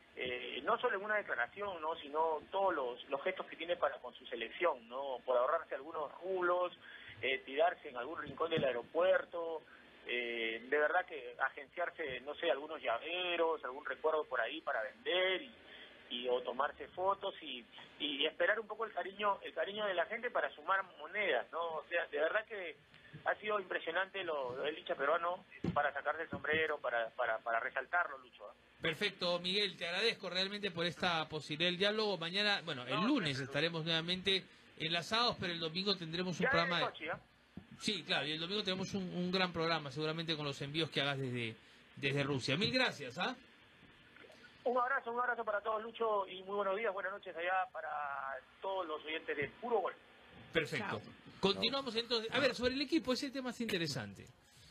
no solo en una declaración, ¿no? Sino todos los gestos que tiene para con su selección, ¿no? Por ahorrarse algunos rublos, tirarse en algún rincón del aeropuerto, de verdad que agenciarse, no sé, algunos llaveros, algún recuerdo por ahí para vender o tomarse fotos y esperar un poco el cariño de la gente para sumar monedas, ¿no? O sea, de verdad que ha sido impresionante lo del hincha peruano para sacarse el sombrero, para resaltarlo, Lucho. Perfecto, Miguel, te agradezco realmente por esta posibilidad del diálogo. Mañana, bueno, el lunes estaremos nuevamente enlazados, pero el domingo tendremos un programa de... Sí, claro, y el domingo tenemos un gran programa, seguramente con los envíos que hagas desde Rusia. Mil gracias, ¿ah? Un abrazo para todos, Lucho, y muy buenos días, buenas noches allá para todos los oyentes de Puro Gol. Perfecto. Continuamos entonces. A ver, sobre el equipo, ese tema es interesante.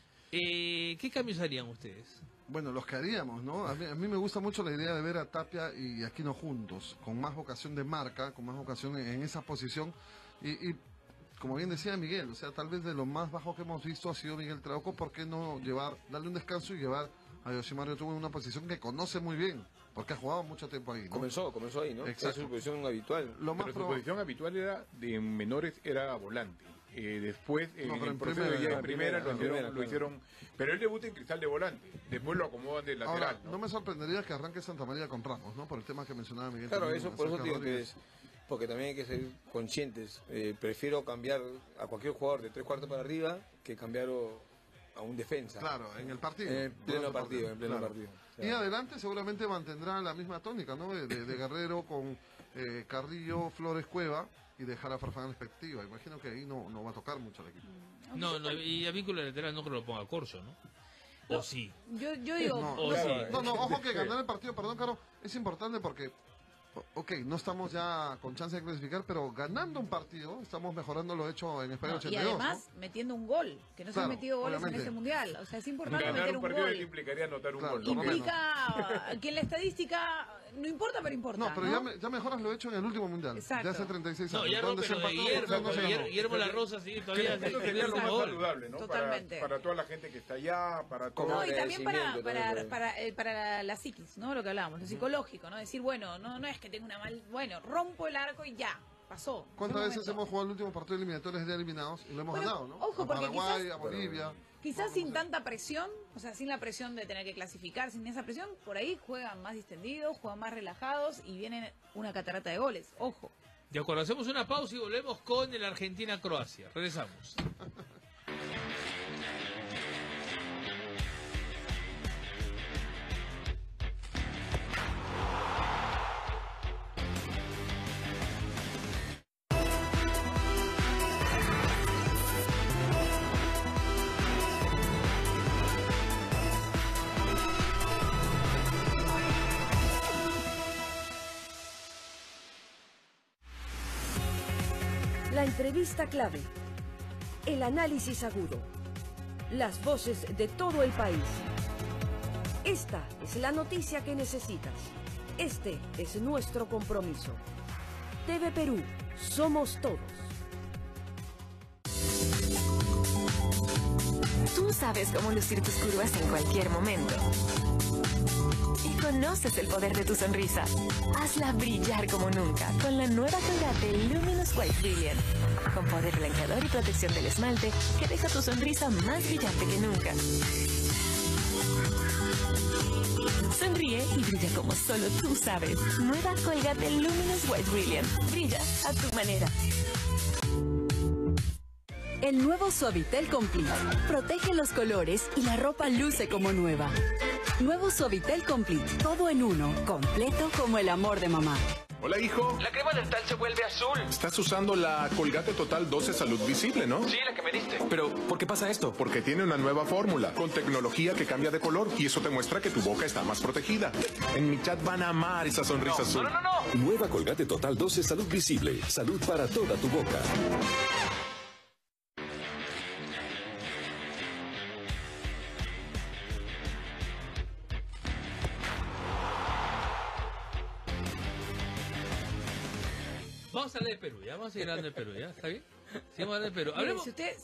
¿Qué cambios harían ustedes? Bueno, los que haríamos, ¿no? A mí me gusta mucho la idea de ver a Tapia y Aquino juntos, con más vocación de marca, con más vocación en esa posición. Y como bien decía Miguel, o sea, tal vez de lo más bajo que hemos visto ha sido Miguel Trauco. ¿Por qué no darle un descanso y llevar a Yoshimaru Yotun en una posición que conoce muy bien? Porque ha jugado mucho tiempo ahí, ¿no? Comenzó ahí, ¿no? Exacto. Esa es su posición habitual. Pero su posición habitual era de menores, era volante. Después, en primera lo hicieron, pero él debuta en Cristal de volante. Después lo acomodan de lateral. Ahora, no me sorprendería que arranque Santa María con Ramos, ¿no? Por el tema que mencionaba Miguel. Claro, también, por eso digo que es... Porque también hay que ser conscientes. Prefiero cambiar a cualquier jugador de 3/4 para arriba que cambiar a un defensa. Claro, en el partido. En pleno partido. Y adelante seguramente mantendrá la misma tónica, ¿no? De Guerrero con Carrillo, Flores, Cueva y dejar a Farfán en perspectiva. Imagino que ahí no va a tocar mucho el equipo. No, y a vínculo lateral no creo que lo ponga Corso, ¿no? ¿O sí? Yo digo... No, ojo que ganar el partido, perdón, Caro, es importante porque... Ok, no estamos ya con chance de clasificar, pero ganando un partido estamos mejorando lo hecho en España 82. Y además metiendo un gol, que no se han metido goles en este mundial. O sea, es importante meter un gol. Ganar un partido implicaría anotar un gol. Implica que en la estadística no importa, pero importa. No, pero ya mejoras lo hecho en el último mundial. Exacto. Ya hace 36 años. No, ya donde pero de Guillermo La Rosa sí, todavía eso sería lo más saludable, ¿no? Totalmente. Para toda la gente que está allá, para todo. No, y también para la psiquis, ¿no? Lo que hablábamos, lo psicológico, ¿no? Decir, bueno, no es que tenga una mal... Bueno, rompo el arco y ya, pasó. ¿Cuántas veces hemos jugado el último partido eliminatorios ya eliminados y lo hemos ganado, no? Ojo, a Paraguay, a Bolivia. Quizás sin tanta presión, o sea, sin la presión de tener que clasificar, sin esa presión, por ahí juegan más distendidos, juegan más relajados y viene una catarata de goles, ojo. De acuerdo, hacemos una pausa y volvemos con el Argentina-Croacia. Regresamos. La entrevista clave, el análisis agudo, las voces de todo el país. Esta es la noticia que necesitas. Este es nuestro compromiso. TV Perú, somos todos. Tú sabes cómo lucir tus curvas en cualquier momento. Y conoces el poder de tu sonrisa. Hazla brillar como nunca con la nueva Colgate Luminous White Brilliant. Con poder blanqueador y protección del esmalte que deja tu sonrisa más brillante que nunca. Sonríe y brilla como solo tú sabes. Nueva Colgate Luminous White Brilliant. Brilla a tu manera. El nuevo Suavitel Complete protege los colores y la ropa luce como nueva. Nuevo Suavitel Complete, todo en uno, completo como el amor de mamá. Hola, hijo. La crema dental se vuelve azul. Estás usando la Colgate Total 12 Salud Visible, ¿no? Sí, la que me diste. Pero, ¿por qué pasa esto? Porque tiene una nueva fórmula, con tecnología que cambia de color, y eso te muestra que tu boca está más protegida. En mi chat van a amar esa sonrisa azul. No. Nueva Colgate Total 12 Salud Visible. Salud para toda tu boca. Vamos a hablar de Perú, ya. Vamos a seguir hablando de Perú, ¿ya? ¿Está bien? Sigamos hablando de Perú. Mire, Hablemos...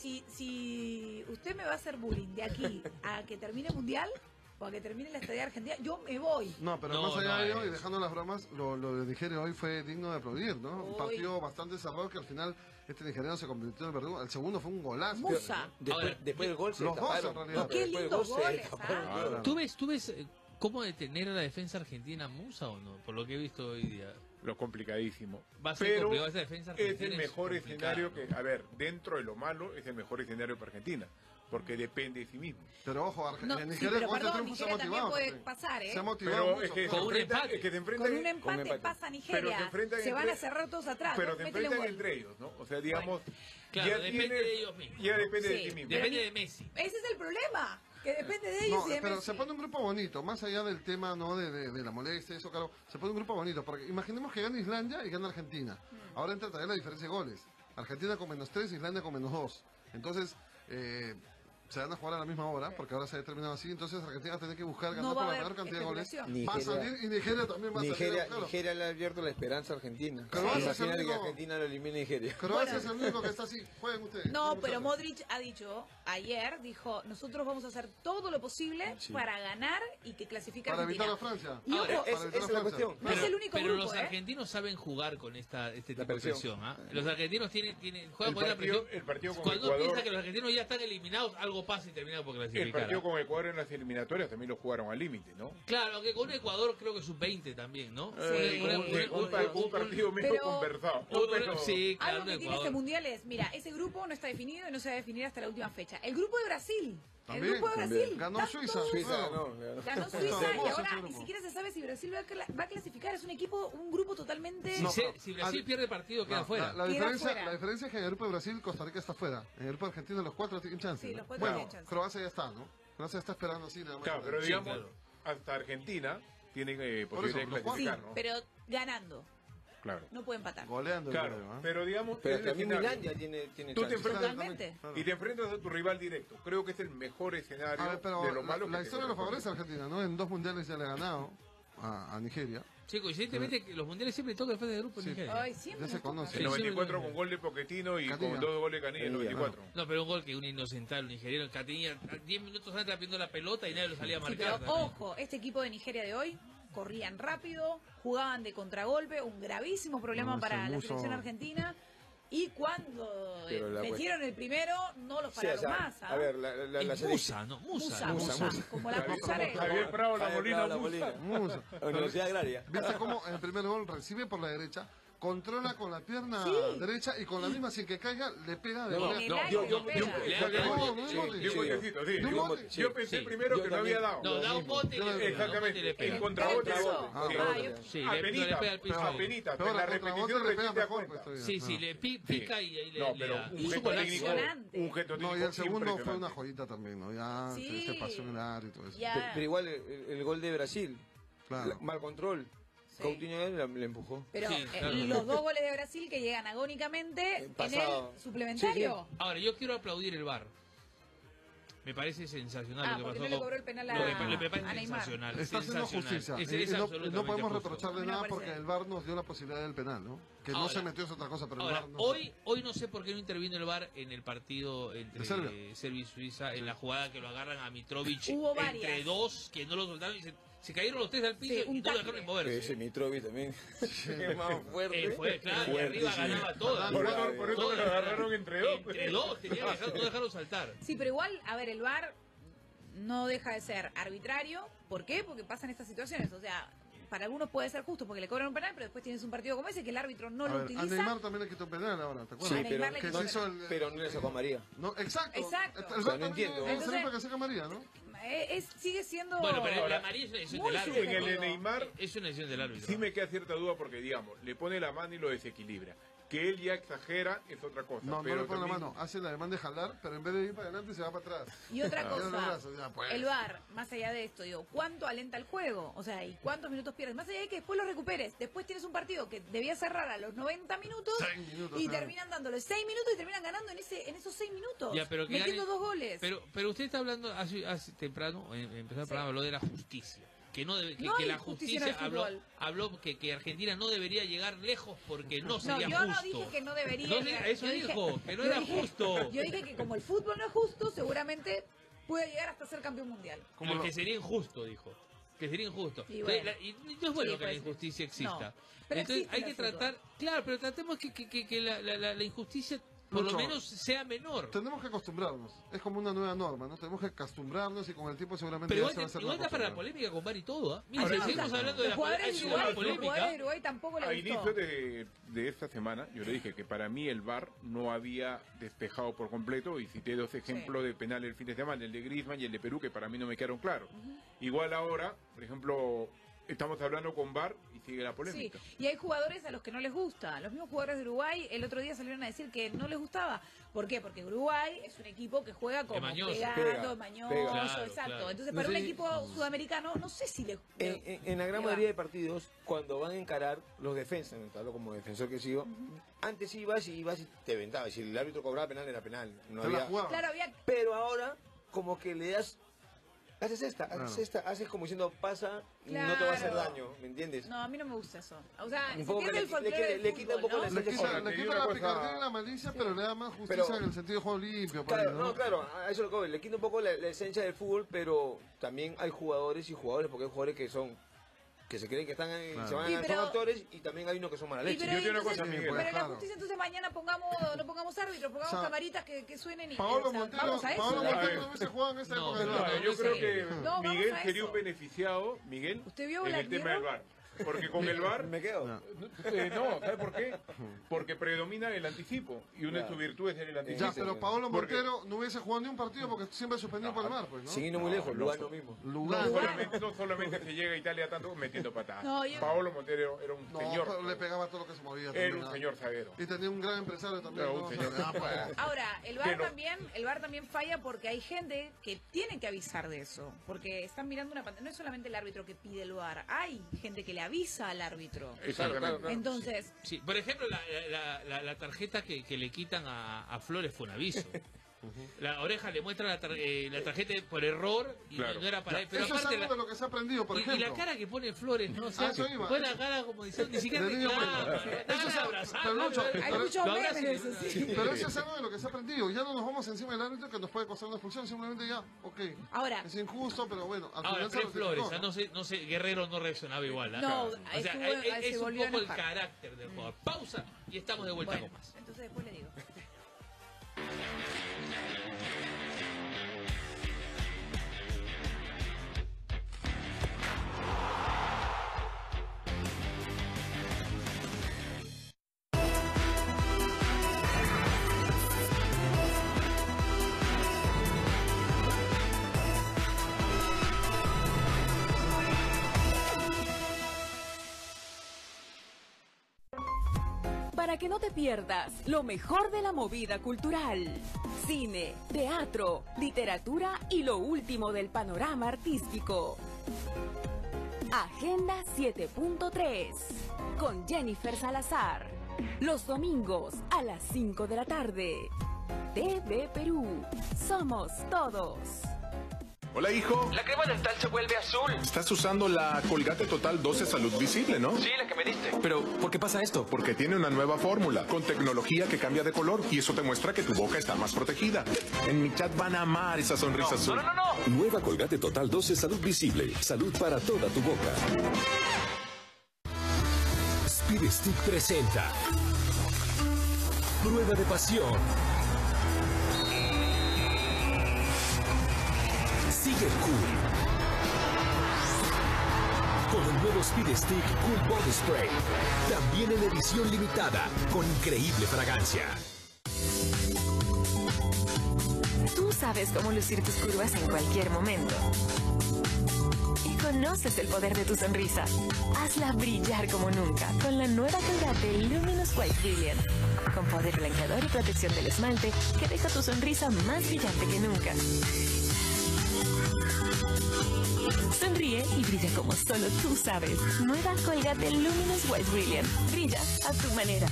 si usted me va a hacer bullying de aquí a que termine el Mundial, o a que termine la estadía argentina, yo me voy. No, pero No, más allá no de ello, es. y dejando las bromas, lo de Nigeria hoy fue digno de aplaudir, ¿no? Un Uy. partido bastante cerrado que al final este nigeriano se convirtió en verdugo. El segundo fue un golazo. Musa. Después del gol se Los dos, taparon. en realidad. Qué Después del lindos gol se goles, taparon. ¿ah? Claro. ¿Tú ves cómo detener a la defensa argentina Musa o no? Por lo que he visto hoy día. Lo complicadísimo. Va a ser Pero complicado, esa defensa es argentina el es mejor complicada, escenario ¿no? que, a ver, dentro de lo malo, es el mejor escenario para Argentina, porque depende de sí mismo. Pero ojo, No, sí, Nigeria pero con este perdón, triunfo se ha Nigeria también motivado. puede también. pasar, ¿eh? Se ha motivado Pero mucho. es que Con un se enfrentan, empate. es que se enfrentan, Con un empate pasa pero Nigeria. se enfrentan Se van entre- a cerrar todos atrás. pero ¿no? se Métele un enfrentan gol. entre ellos, ¿no? O sea, digamos, Claro, ya depende tiene- de ellos mismos. ya depende de Sí. ti mismo. Depende de Messi. Ese es el problema, que depende de ellos No, y de pero Messi. se pone un grupo bonito, más allá del tema no de la molestia, eso claro, se pone un grupo bonito, porque imaginemos que gana Islandia y gana Argentina. Ahora entra también la diferencia de goles. Argentina con -3, Islandia con -2. Entonces, se van a jugar a la misma hora, porque ahora se ha determinado así, entonces Argentina tiene que buscar ganar No va por a la haber menor cantidad de goles. especulación. Va a salir y Nigeria también va a salir. Claro. Nigeria le ha abierto la esperanza a Argentina. Croacia es el Imagínate que único- Argentina lo elimine Nigeria. Croacia es el único que está así, jueguen ustedes. No, jueguen pero ustedes. Modric ha dicho ayer, dijo, nosotros vamos a hacer todo lo posible Sí. para ganar y que clasifique Para Argentina. evitar a Francia. Y ojo, Para evitar a esa es la Francia. cuestión. No es el único pero grupo, los ¿eh? argentinos saben jugar con este tipo de presión. presión. ¿Ah? Los argentinos juegan El con la partido- presión. el partido con Cuando Ecuador- uno piensa que los argentinos ya están eliminados, algo pasa y terminan por El clasificar. partido ¿ah? con Ecuador en las eliminatorias también lo jugaron al límite, ¿no? Claro, que con Ecuador creo que sub-20 también, ¿no? Un partido medio Pero- conversado. Pero- Sí, claro, Algo que tiene Ecuador. este mundial es, mira, ese grupo no está definido y no se va a definir hasta la última fecha. El grupo de Brasil. También, el grupo de también. Brasil. Ganó tanto- Suiza. Suiza Claro. ganó. Ganó Está Suiza y hermoso ahora ese ni grupo. siquiera se sabe si Brasil va a clasificar. Es un grupo totalmente... Si, No, se- pero- si Brasil al- pierde partido, queda No, fuera. La Queda diferencia, fuera. la diferencia es que en el grupo de Brasil, Costa Rica está fuera. En el grupo de Argentina los cuatro tienen chance. Sí, los cuatro bueno, tienen chance. Croacia ya está, ¿no? Croacia está esperando así nada más. Claro, pero Sí, digamos, claro. hasta Argentina tiene Por posibilidad eso, de los cuatro. Sí, clasificar, ¿no? pero ganando. Claro. No puede empatar. Goleando, Claro, creo, ¿eh? pero digamos, Pero es el también escenario. Islandia tiene Tú te chance. enfrentas Totalmente. Claro. y te enfrentas a tu rival directo. Creo que es el mejor escenario A ver, pero de lo malo la que historia lo favorece a Argentina, ¿no? En 2 mundiales ya le ha ganado a Nigeria. Sí, coincidentemente que los mundiales siempre tocan el fase de grupo en Sí. Nigeria. Ay, siempre Ya se nos toca. conoce. El Sí, 94 sí, con gol de Pochettino y Canilla. con 2 goles de Canilla en el Canilla, 94. No, pero un gol que un inocental, un nigeriano, que tenía 10 minutos antes viendo la pelota y nadie lo salía a Sí, marcar. pero también. ojo, este equipo de Nigeria de hoy corrían rápido, jugaban de contragolpe, un gravísimo problema No, ese para la Muso- selección argentina. Y cuando Pero la metieron el primero, no los Sí, pararon o sea, más. ¿ah? a ver, la Es selección. Musa, ¿no? Musa. Musa, como la mozzarella. Javier Prado, la Javier Molina, Prado, la Musa. Molina. Musa. Universidad Agraria. ¿Viste cómo en el primer gol recibe por la derecha, controla con la pierna Sí. derecha y con la misma sin que caiga le pega de No, volea? En el no, aire yo- le yo- pega. yo- Le da yo- el No, bote. no, Sí, no, Dio un sí, golpecito, sí. un bote. Yo pensé Sí. primero Yo que no también. había dado. No, da un bote y le pega. Exactamente. Da un bote y le El pega. contrabote. Eso. Ah, Sí. Ah, yo- Sí, Apenita, le pega al piso. apenita, Pero en la contra repetición bote le recién pega te das mejor, cuenta. pues, Sí, todavía. sí, le pica y ahí le... No, pero le da. un Y gesto súper técnico, impresionante. un gesto No, y técnico el segundo fue impresionante. una joyita también, ¿no? Ya Sí. se pasó en el área y todo eso. Ya. Pero igual el gol de Brasil, Claro. mal control. Sí. Coutinho le empujó. Pero Sí, claro. los 2 goles de Brasil que llegan agónicamente en Pasado. el suplementario. Ahora, yo quiero aplaudir el VAR. Me parece sensacional Ah, lo que porque pasó no le con... cobró el penal a, Lo que me parece a Neymar. sensacional. Está haciendo sensacional. justicia. Es Y no absolutamente podemos justo. reprocharle A mí me nada parece- porque el VAR nos dio la posibilidad del penal, ¿no? Que no Ahora- se metió es otra cosa, pero Ahora, el VAR no. hoy no sé por qué no intervino el VAR en el partido entre ¿De Serbia? Serbia y Suiza, en la jugada que lo agarran a Mitrovic Hubo entre varias. dos que no lo soltaron y se cayeron los tres al piso Sí, y un no lo dejaron tackle. ni moverse. Ese Mitrovic también. Es más fuerte. Fue, claro, y Fuerte, arriba sí. ganaba todas. Por eso lo agarraron entre dos. Entre dos, tenía que no dejarlo saltar. Sí, pero igual, a ver, el VAR no deja de ser arbitrario. ¿Por qué? Porque pasan estas situaciones. O sea, para algunos puede ser justo porque le cobran un penal, pero después tienes un partido como ese que el árbitro no A lo ver, a utiliza. Neymar también le quitó penal ahora, ¿te acuerdas? Sí, A pero, Neymar le que quitó se hizo el... pero no le sacó a María. No, exacto. Exacto. El O sea, VAR no también entiendo. es Entonces- para que saca María, ¿no? Sigue siendo... Bueno, pero el Ahora, amarillo es una decisión muy del árbitro. En el de Neymar Es una decisión del árbitro. sí me queda cierta duda porque, digamos, le pone la mano y lo desequilibra. Que él ya exagera es otra cosa. No, no pero le pone la también- mano. Hace la demanda de jalar, pero en vez de ir para adelante se va para atrás. Y otra Claro. cosa, Los brazos, ya, pues. el VAR, más allá de esto, digo, ¿cuánto alenta el juego? O sea, ¿y cuántos minutos pierdes? Más allá de que después lo recuperes. Después tienes un partido que debía cerrar a los 90 minutos 6 minutos, y claro. terminan dándole 6 minutos y terminan ganando en esos 6 minutos. Ya, pero que metiendo gane- 2 goles. Pero usted está hablando hace temprano, empezó el programa, habló de la justicia. que no debe, No que hay la justicia en justicia el fútbol. habló que Argentina no debería llegar lejos porque no sería yo justo. no dije que no debería No, llegar. eso Yo dijo, que no yo era dije- justo. Yo dije que como el fútbol no es justo, seguramente puede llegar hasta ser campeón mundial. Como que sería injusto, dijo. Que sería injusto. Y bueno. Y no es bueno Sí, que la pues, injusticia exista. no, pero Entonces existe hay en que el fútbol. tratar, claro, pero tratemos que la injusticia por lo Lucho, menos sea menor. Tenemos que acostumbrarnos. Es como una nueva norma, ¿no? Tenemos que acostumbrarnos y con el tiempo seguramente Pero ya se va a hacer igual una da para la costumbre. polémica con VAR y todo, ¿ah? Mira, Ahora, si seguimos hablando de Los la jugadores de polémica, Uruguay tampoco A le inicio gustó. de esta semana, yo le dije que para mí el VAR no había despejado por completo y cité dos ejemplos de penales el fin de semana, el de Griezmann y el de Perú, que para mí no me quedaron claros. Igual ahora, por ejemplo, estamos hablando con VAR y sigue la polémica. Sí, y hay jugadores a los que no les gusta. Los mismos jugadores de Uruguay el otro día salieron a decir que no les gustaba. ¿Por qué? Porque Uruguay es un equipo que juega como mañoso. pegando, mañoso, Claro, exacto. claro. Entonces, No para un sé- equipo sudamericano, no sé si le... En la gran le va. mayoría de partidos, cuando van a encarar los defensas, me hablo como defensor que sigo, antes ibas y te ventabas. Si el árbitro cobraba penal, era penal. No Te la había... jugabas. Claro, había... Pero ahora, como que le das... haces como diciendo pasa y no te va a hacer Claro. daño, ¿me entiendes? No, a mí no me gusta eso. O sea, Un se poco pierde que el folclore del le quita un poco fútbol, la ¿no? Le quita, Ahora, le te digo quita una la cosa- picardía y la malicia, pero le da más justicia Pero- en el sentido de juego limpio. por ahí, Claro, ¿no? no, claro, a eso lo que voy. Le quita un poco la esencia del fútbol, pero también hay jugadores y jugadores, porque hay jugadores que se creen que están Claro. se van Sí, son pero- actores y también hay unos que son mala Y leche. pero, Yo tengo una entonces, cosa, Miguel. pero en la Claro. justicia, entonces mañana no pongamos árbitros, pongamos O sea, camaritas que suenen y Paolo o sea, Montero, vamos a eso. Paolo A ver. Montero no hubiese jugado en esa No, época del no, VAR. Yo creo sé. que No, vamos Miguel a sería un eso. beneficiado, Miguel, ¿Usted vio en el Black tema del Mirror? VAR. Porque con el VAR, Me quedo. No. no, ¿sabes por qué? Porque predomina el anticipo y una de sus virtudes es el anticipo. Ya, pero Paolo Porque- Montero no hubiese jugado ni un partido porque siempre suspendido por el VAR, pues, ¿no? Sin irnos muy lejos, Lugano mismo. Lugano. No solamente se llega a Italia tanto metiendo patadas. No, yo- Paolo Montero era un No, señor. pero le pegaba todo lo que se movía. Era también, un ¿no? señor zaguero. Y tenía un gran empresario también. Era ¿no? un señor. Ah, pues. Ahora, el Que VAR también falla porque hay gente que tiene que avisar de eso, porque están mirando una pantalla. No es solamente el árbitro que pide el VAR, hay gente que le avisa al árbitro. Exactamente. Entonces, Sí, por ejemplo, la tarjeta que le quitan a Flores fue un aviso. La oreja le muestra la tarjeta por error y Claro. no era para él. Pero Eso es aparte, algo de lo que se ha aprendido, por y ejemplo. la cara que pone Flores, ¿no? O sea, eso iba. pone la cara como diciendo, ni siquiera De niño reclama. bueno. Eso es abrazar. Pero, Lucho, hay muchos memes de eso, sí. Pero eso es algo de lo que se ha aprendido. Ya no nos vamos encima del árbitro que nos puede costar una expulsión. Simplemente ya, ok. Ahora- es injusto, pero bueno. Al Ahora, final se Fred Flores, ratificó, o sea, no sé, Guerrero no reaccionaba igual. ¿ah? No, O sea, se es un volvió a poco el enojar. carácter del jugador. Pausa y estamos de vuelta bueno, con más. entonces después le digo. Para que no te pierdas lo mejor de la movida cultural, cine, teatro, literatura y lo último del panorama artístico. Agenda 7.3 con Jennifer Salazar. Los domingos a las 5 de la tarde. TV Perú. Somos todos. Hola, hijo. La crema dental se vuelve azul. Estás usando la Colgate Total 12 Salud Visible, ¿no? Sí, la que me diste. Pero, ¿por qué pasa esto? Porque tiene una nueva fórmula con tecnología que cambia de color y eso te muestra que tu boca está más protegida. En mi chat van a amar esa sonrisa azul. No. Nueva Colgate Total 12 Salud Visible. Salud para toda tu boca. Speed Stick presenta Prueba de Pasión. Sigue cool. Con el nuevo Speed Stick Cool Body Spray. También en edición limitada, con increíble fragancia. Tú sabes cómo lucir tus curvas en cualquier momento. Y conoces el poder de tu sonrisa. Hazla brillar como nunca con la nueva Colgate Luminous White Brilliant. Con poder blanqueador y protección del esmalte que deja tu sonrisa más brillante que nunca. Sonríe y brilla como solo tú sabes. Nueva Colgate Luminous White Brilliant. Brilla a tu manera.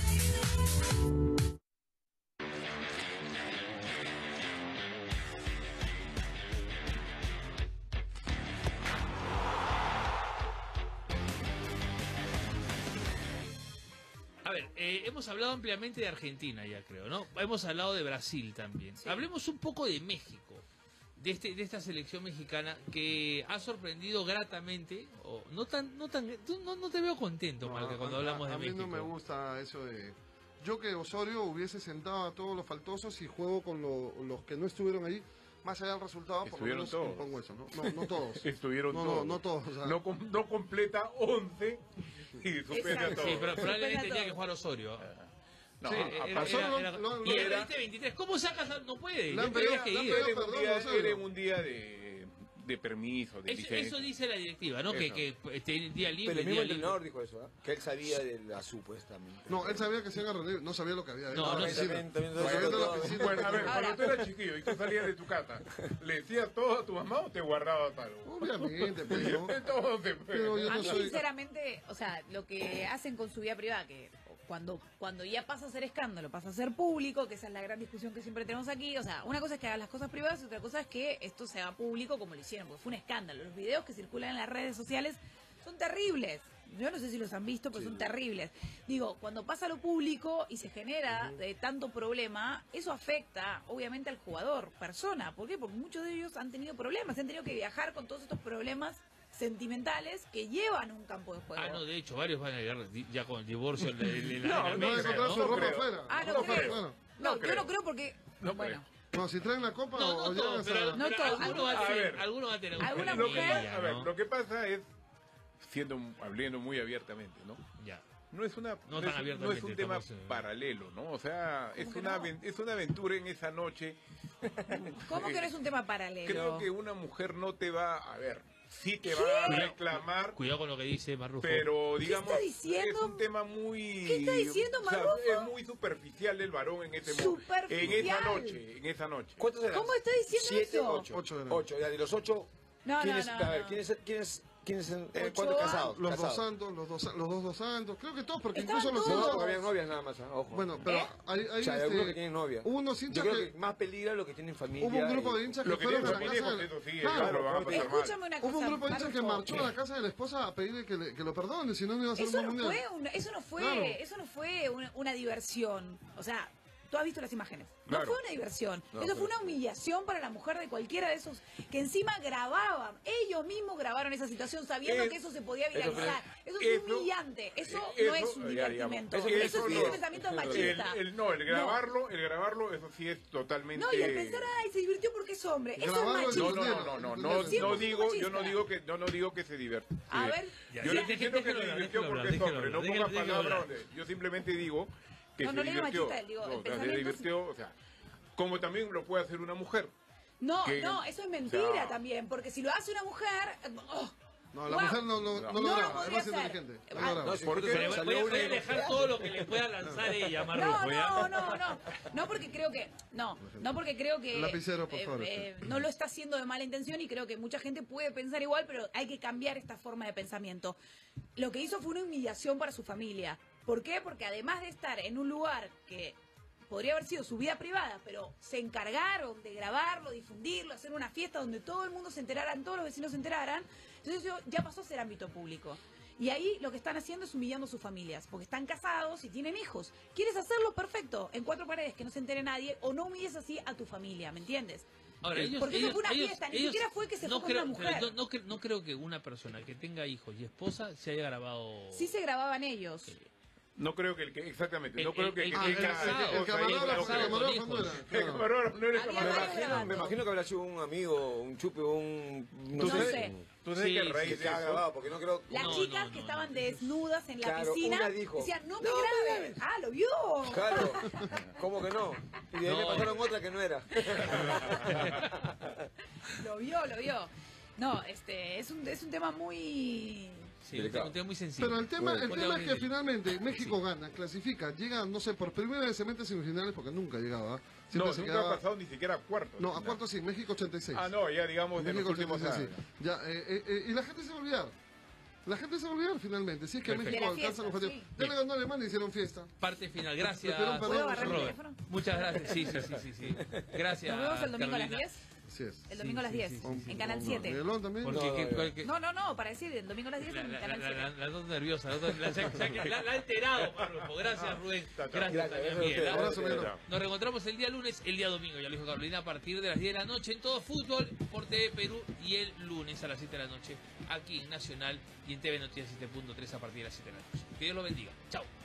A ver, hemos hablado ampliamente de Argentina ya creo, ¿no? Hemos hablado de Brasil también. Sí. Hablemos un poco de México, de esta selección mexicana que ha sorprendido gratamente. O no te veo contento, Malca, cuando hablamos de México. A mí no me gusta eso de... Yo que Osorio hubiese sentado a todos los faltosos y juego con los que no estuvieron ahí, más allá del resultado, por lo Estuvieron menos todos. impongo eso, ¿no? No todos. Estuvieron No, todos. no todos, o sea. No completa 11 y suspende a Exacto. todos. Sí, pero probablemente Suspende a tenía que todos. jugar Osorio. No, Sí, aparte- Y el 2023, ¿cómo sacas? No puede. Le han Tienes pedido- que le han ir. pedido- Era un perdón, día, Osorio. era un día de permiso, de licencia. Eso dice la directiva, ¿no? Eso. Que día libre. Pero el mismo día libre. entrenador dijo eso, ¿ah? Que él sabía de la supuestamente. No, él sabía que se iban a reunir, no sabía lo que había. No, en la no, piscina. también Porque todo dentro de la eso, piscina- Bueno, a ver, Ahora. cuando tú eras chiquillo y tú salías de tu casa, ¿le decías todo a tu mamá o te guardabas algo? Obviamente, pero... Entonces, pues. Pero yo A no mí, soy... sinceramente, o sea, lo que hacen con su vida privada, que cuando ya pasa a ser escándalo, pasa a ser público, que esa es la gran discusión que siempre tenemos aquí, o sea, una cosa es que hagan las cosas privadas y otra cosa es que esto se haga público como lo hicieron, porque fue un escándalo. Los videos que circulan en las redes sociales son terribles. Yo no sé si los han visto, pero son terribles. Digo, cuando pasa a lo público y se genera tanto problema, eso afecta, obviamente, al jugador, persona. ¿Por qué? Porque muchos de ellos han tenido problemas, han tenido que viajar con todos estos problemas sentimentales que llevan un campo de juego. Ah, no, de hecho, varios van a llegar ya con el divorcio en No, la no No mesa, encontrar ¿no? su ropa creo. afuera. Ah, ¿no Ropa crees? afuera. No, No yo creo. no creo porque... No bueno, No, si traen la copa No, o no llegan todos, hasta... pero, No pero todos. alguno va a A tener, ver. alguno va a tener un Alguna problemilla, mujer- A ver, ¿no? lo que pasa es, hablando muy abiertamente, ¿no? Ya. No es una No no tan es, abiertamente, no es un tema estamos, paralelo, ¿no? O sea, es que una no? es una aventura en esa noche. ¿cómo que no es un tema paralelo? Creo que una mujer no te va a ver, sí te va a reclamar, Cuidado con lo que dice Marrufo. pero digamos está diciendo? es un tema muy ¿Qué está diciendo, o sea, Marrufo? es muy superficial el varón en ese momento, Superficial. en esa noche. ¿Cuántos eran? ¿Cómo está diciendo 7, eso? 8. Ocho eran. 8, ya de los 8. No, ¿quiénes, no, a ver, no. ¿quiénes Ochoa. cuántos casados? Los dos Casados. santos, los dos santos, creo que todos, porque Estaban incluso los todos. No, hinchas... había novias nada más, ojo. Bueno, pero hay o sea, hay algunos que tienen novia. hubo unos Yo hinchas creo que... que más peligra los que tienen familia. Hubo un grupo de hinchas que Lo que fueron tiene a la familia, casa... pues, eso sí, Claro, ellos lo van a pasar mal. Escúchame una cosa, Hubo un grupo de hinchas que Marrufo. marchó a la casa de la esposa a pedirle que lo perdone, si no, no iba a ser Eso un no mundial. fue, Claro. eso no fue una diversión. O sea, tú has visto las imágenes. No Claro. fue una diversión. No, eso fue pero- una humillación para la mujer de cualquiera de esos que encima grababan. Ellos mismos grabaron esa situación sabiendo que eso se podía viralizar. Eso es humillante. Eso no es un ya, digamos, divertimento. eso Eso sí es no. un pensamiento machista. El grabarlo, eso sí es totalmente. No, y el pensar, ay, se divirtió porque es hombre. Eso es Grabarlo machismo. No 100% no digo que se divierte. A ver, Yo no entiendo que se divirtió porque es hombre, no pongas palabras. Yo simplemente digo que No, se no le digo divirtió. machista, digo, el No, o sea, se pensamiento- divirtió, o sea, como también lo puede hacer una mujer. no, que- no, eso es mentira o sea, también, porque si lo hace una mujer, oh, No, la wow. mujer no lo No lo graba, es podría más hacer. inteligente. No lo Ah, graba. No, si ¿Por qué? justo Pero salió voy a una- dejar todo lo que le pueda lanzar ella, Marrufo. No, porque creo que, no porque creo que Lapicero, por favor. no lo está haciendo de mala intención y creo que mucha gente puede pensar igual, pero hay que cambiar esta forma de pensamiento. Lo que hizo fue una humillación para su familia. ¿Por qué? Porque además de estar en un lugar que podría haber sido su vida privada, pero se encargaron de grabarlo, difundirlo, hacer una fiesta donde todo el mundo se enterara, todos los vecinos se enteraran, entonces eso ya pasó a ser ámbito público. Y ahí lo que están haciendo es humillando a sus familias, porque están casados y tienen hijos. ¿Quieres hacerlo? Perfecto, en 4 paredes, que no se entere nadie, o no humilles así a tu familia, ¿me entiendes? Ahora, Porque eso fue una fiesta, ni siquiera fue que se fue con una mujer. pero no creo que una persona que tenga hijos y esposa se haya grabado. Sí se grababan ellos. No creo que exactamente, no El- creo que el- el el casado, El camarógrafo casado con no hijos. era. El Claro. camarógrafo no era Había camarógrafo. varios Me imagino que habrá sido un amigo, un chupe, No sé. Tú sabes Sí, que a sí, raíz que de se ha eso, grabado, porque no creo... Las No, chicas no, que no, estaban no. desnudas en la Claro, piscina una dijo, decían, no me "No, grabes". Ah, lo vio. Claro, ¿cómo que no? Y de ahí No. le pasaron otra que no era. Lo vio. No, es un tema muy... Sí, un tema muy sensible. Pero el tema es que Ponle- finalmente México gana, clasifica, llega, no sé, por primera vez se mete a semifinales porque nunca llegaba. No, Siempre se nunca quedaba- ha pasado ni siquiera a cuartos. No, a cuartos sí, México 86. Ah, no, ya digamos en los México últimos 86, años. sí. Ya, y la gente se va a olvidar. La gente se va a olvidar finalmente. Si es que Perfecto. México De la alcanza los fiesta, objetivos. sí. Ya le ganó a Alemania y hicieron fiesta. Parte final, gracias. Prefiero un perdón, ¿Puedo agarrar el Robert. teléfono? Muchas gracias. Sí. Gracias. Nos vemos el domingo a las Carolina. 10. Así es. El domingo a las 10, en Canal 7. ¿Miguelón también? No, para decir, el domingo a las 10 en Canal 7. La dos nerviosa, la ha enterado, Pablo. Gracias, Rubén. Gracias también, Miguel. Nos reencontramos el día lunes, el día domingo, ya lo dijo Carolina, a partir de las 10 de la noche en Todo Fútbol por TV Perú, y el lunes a las 7 de la noche aquí en Nacional y en TV Noticias 7.3 a partir de las 7 de la noche. Que Dios lo bendiga. Chao.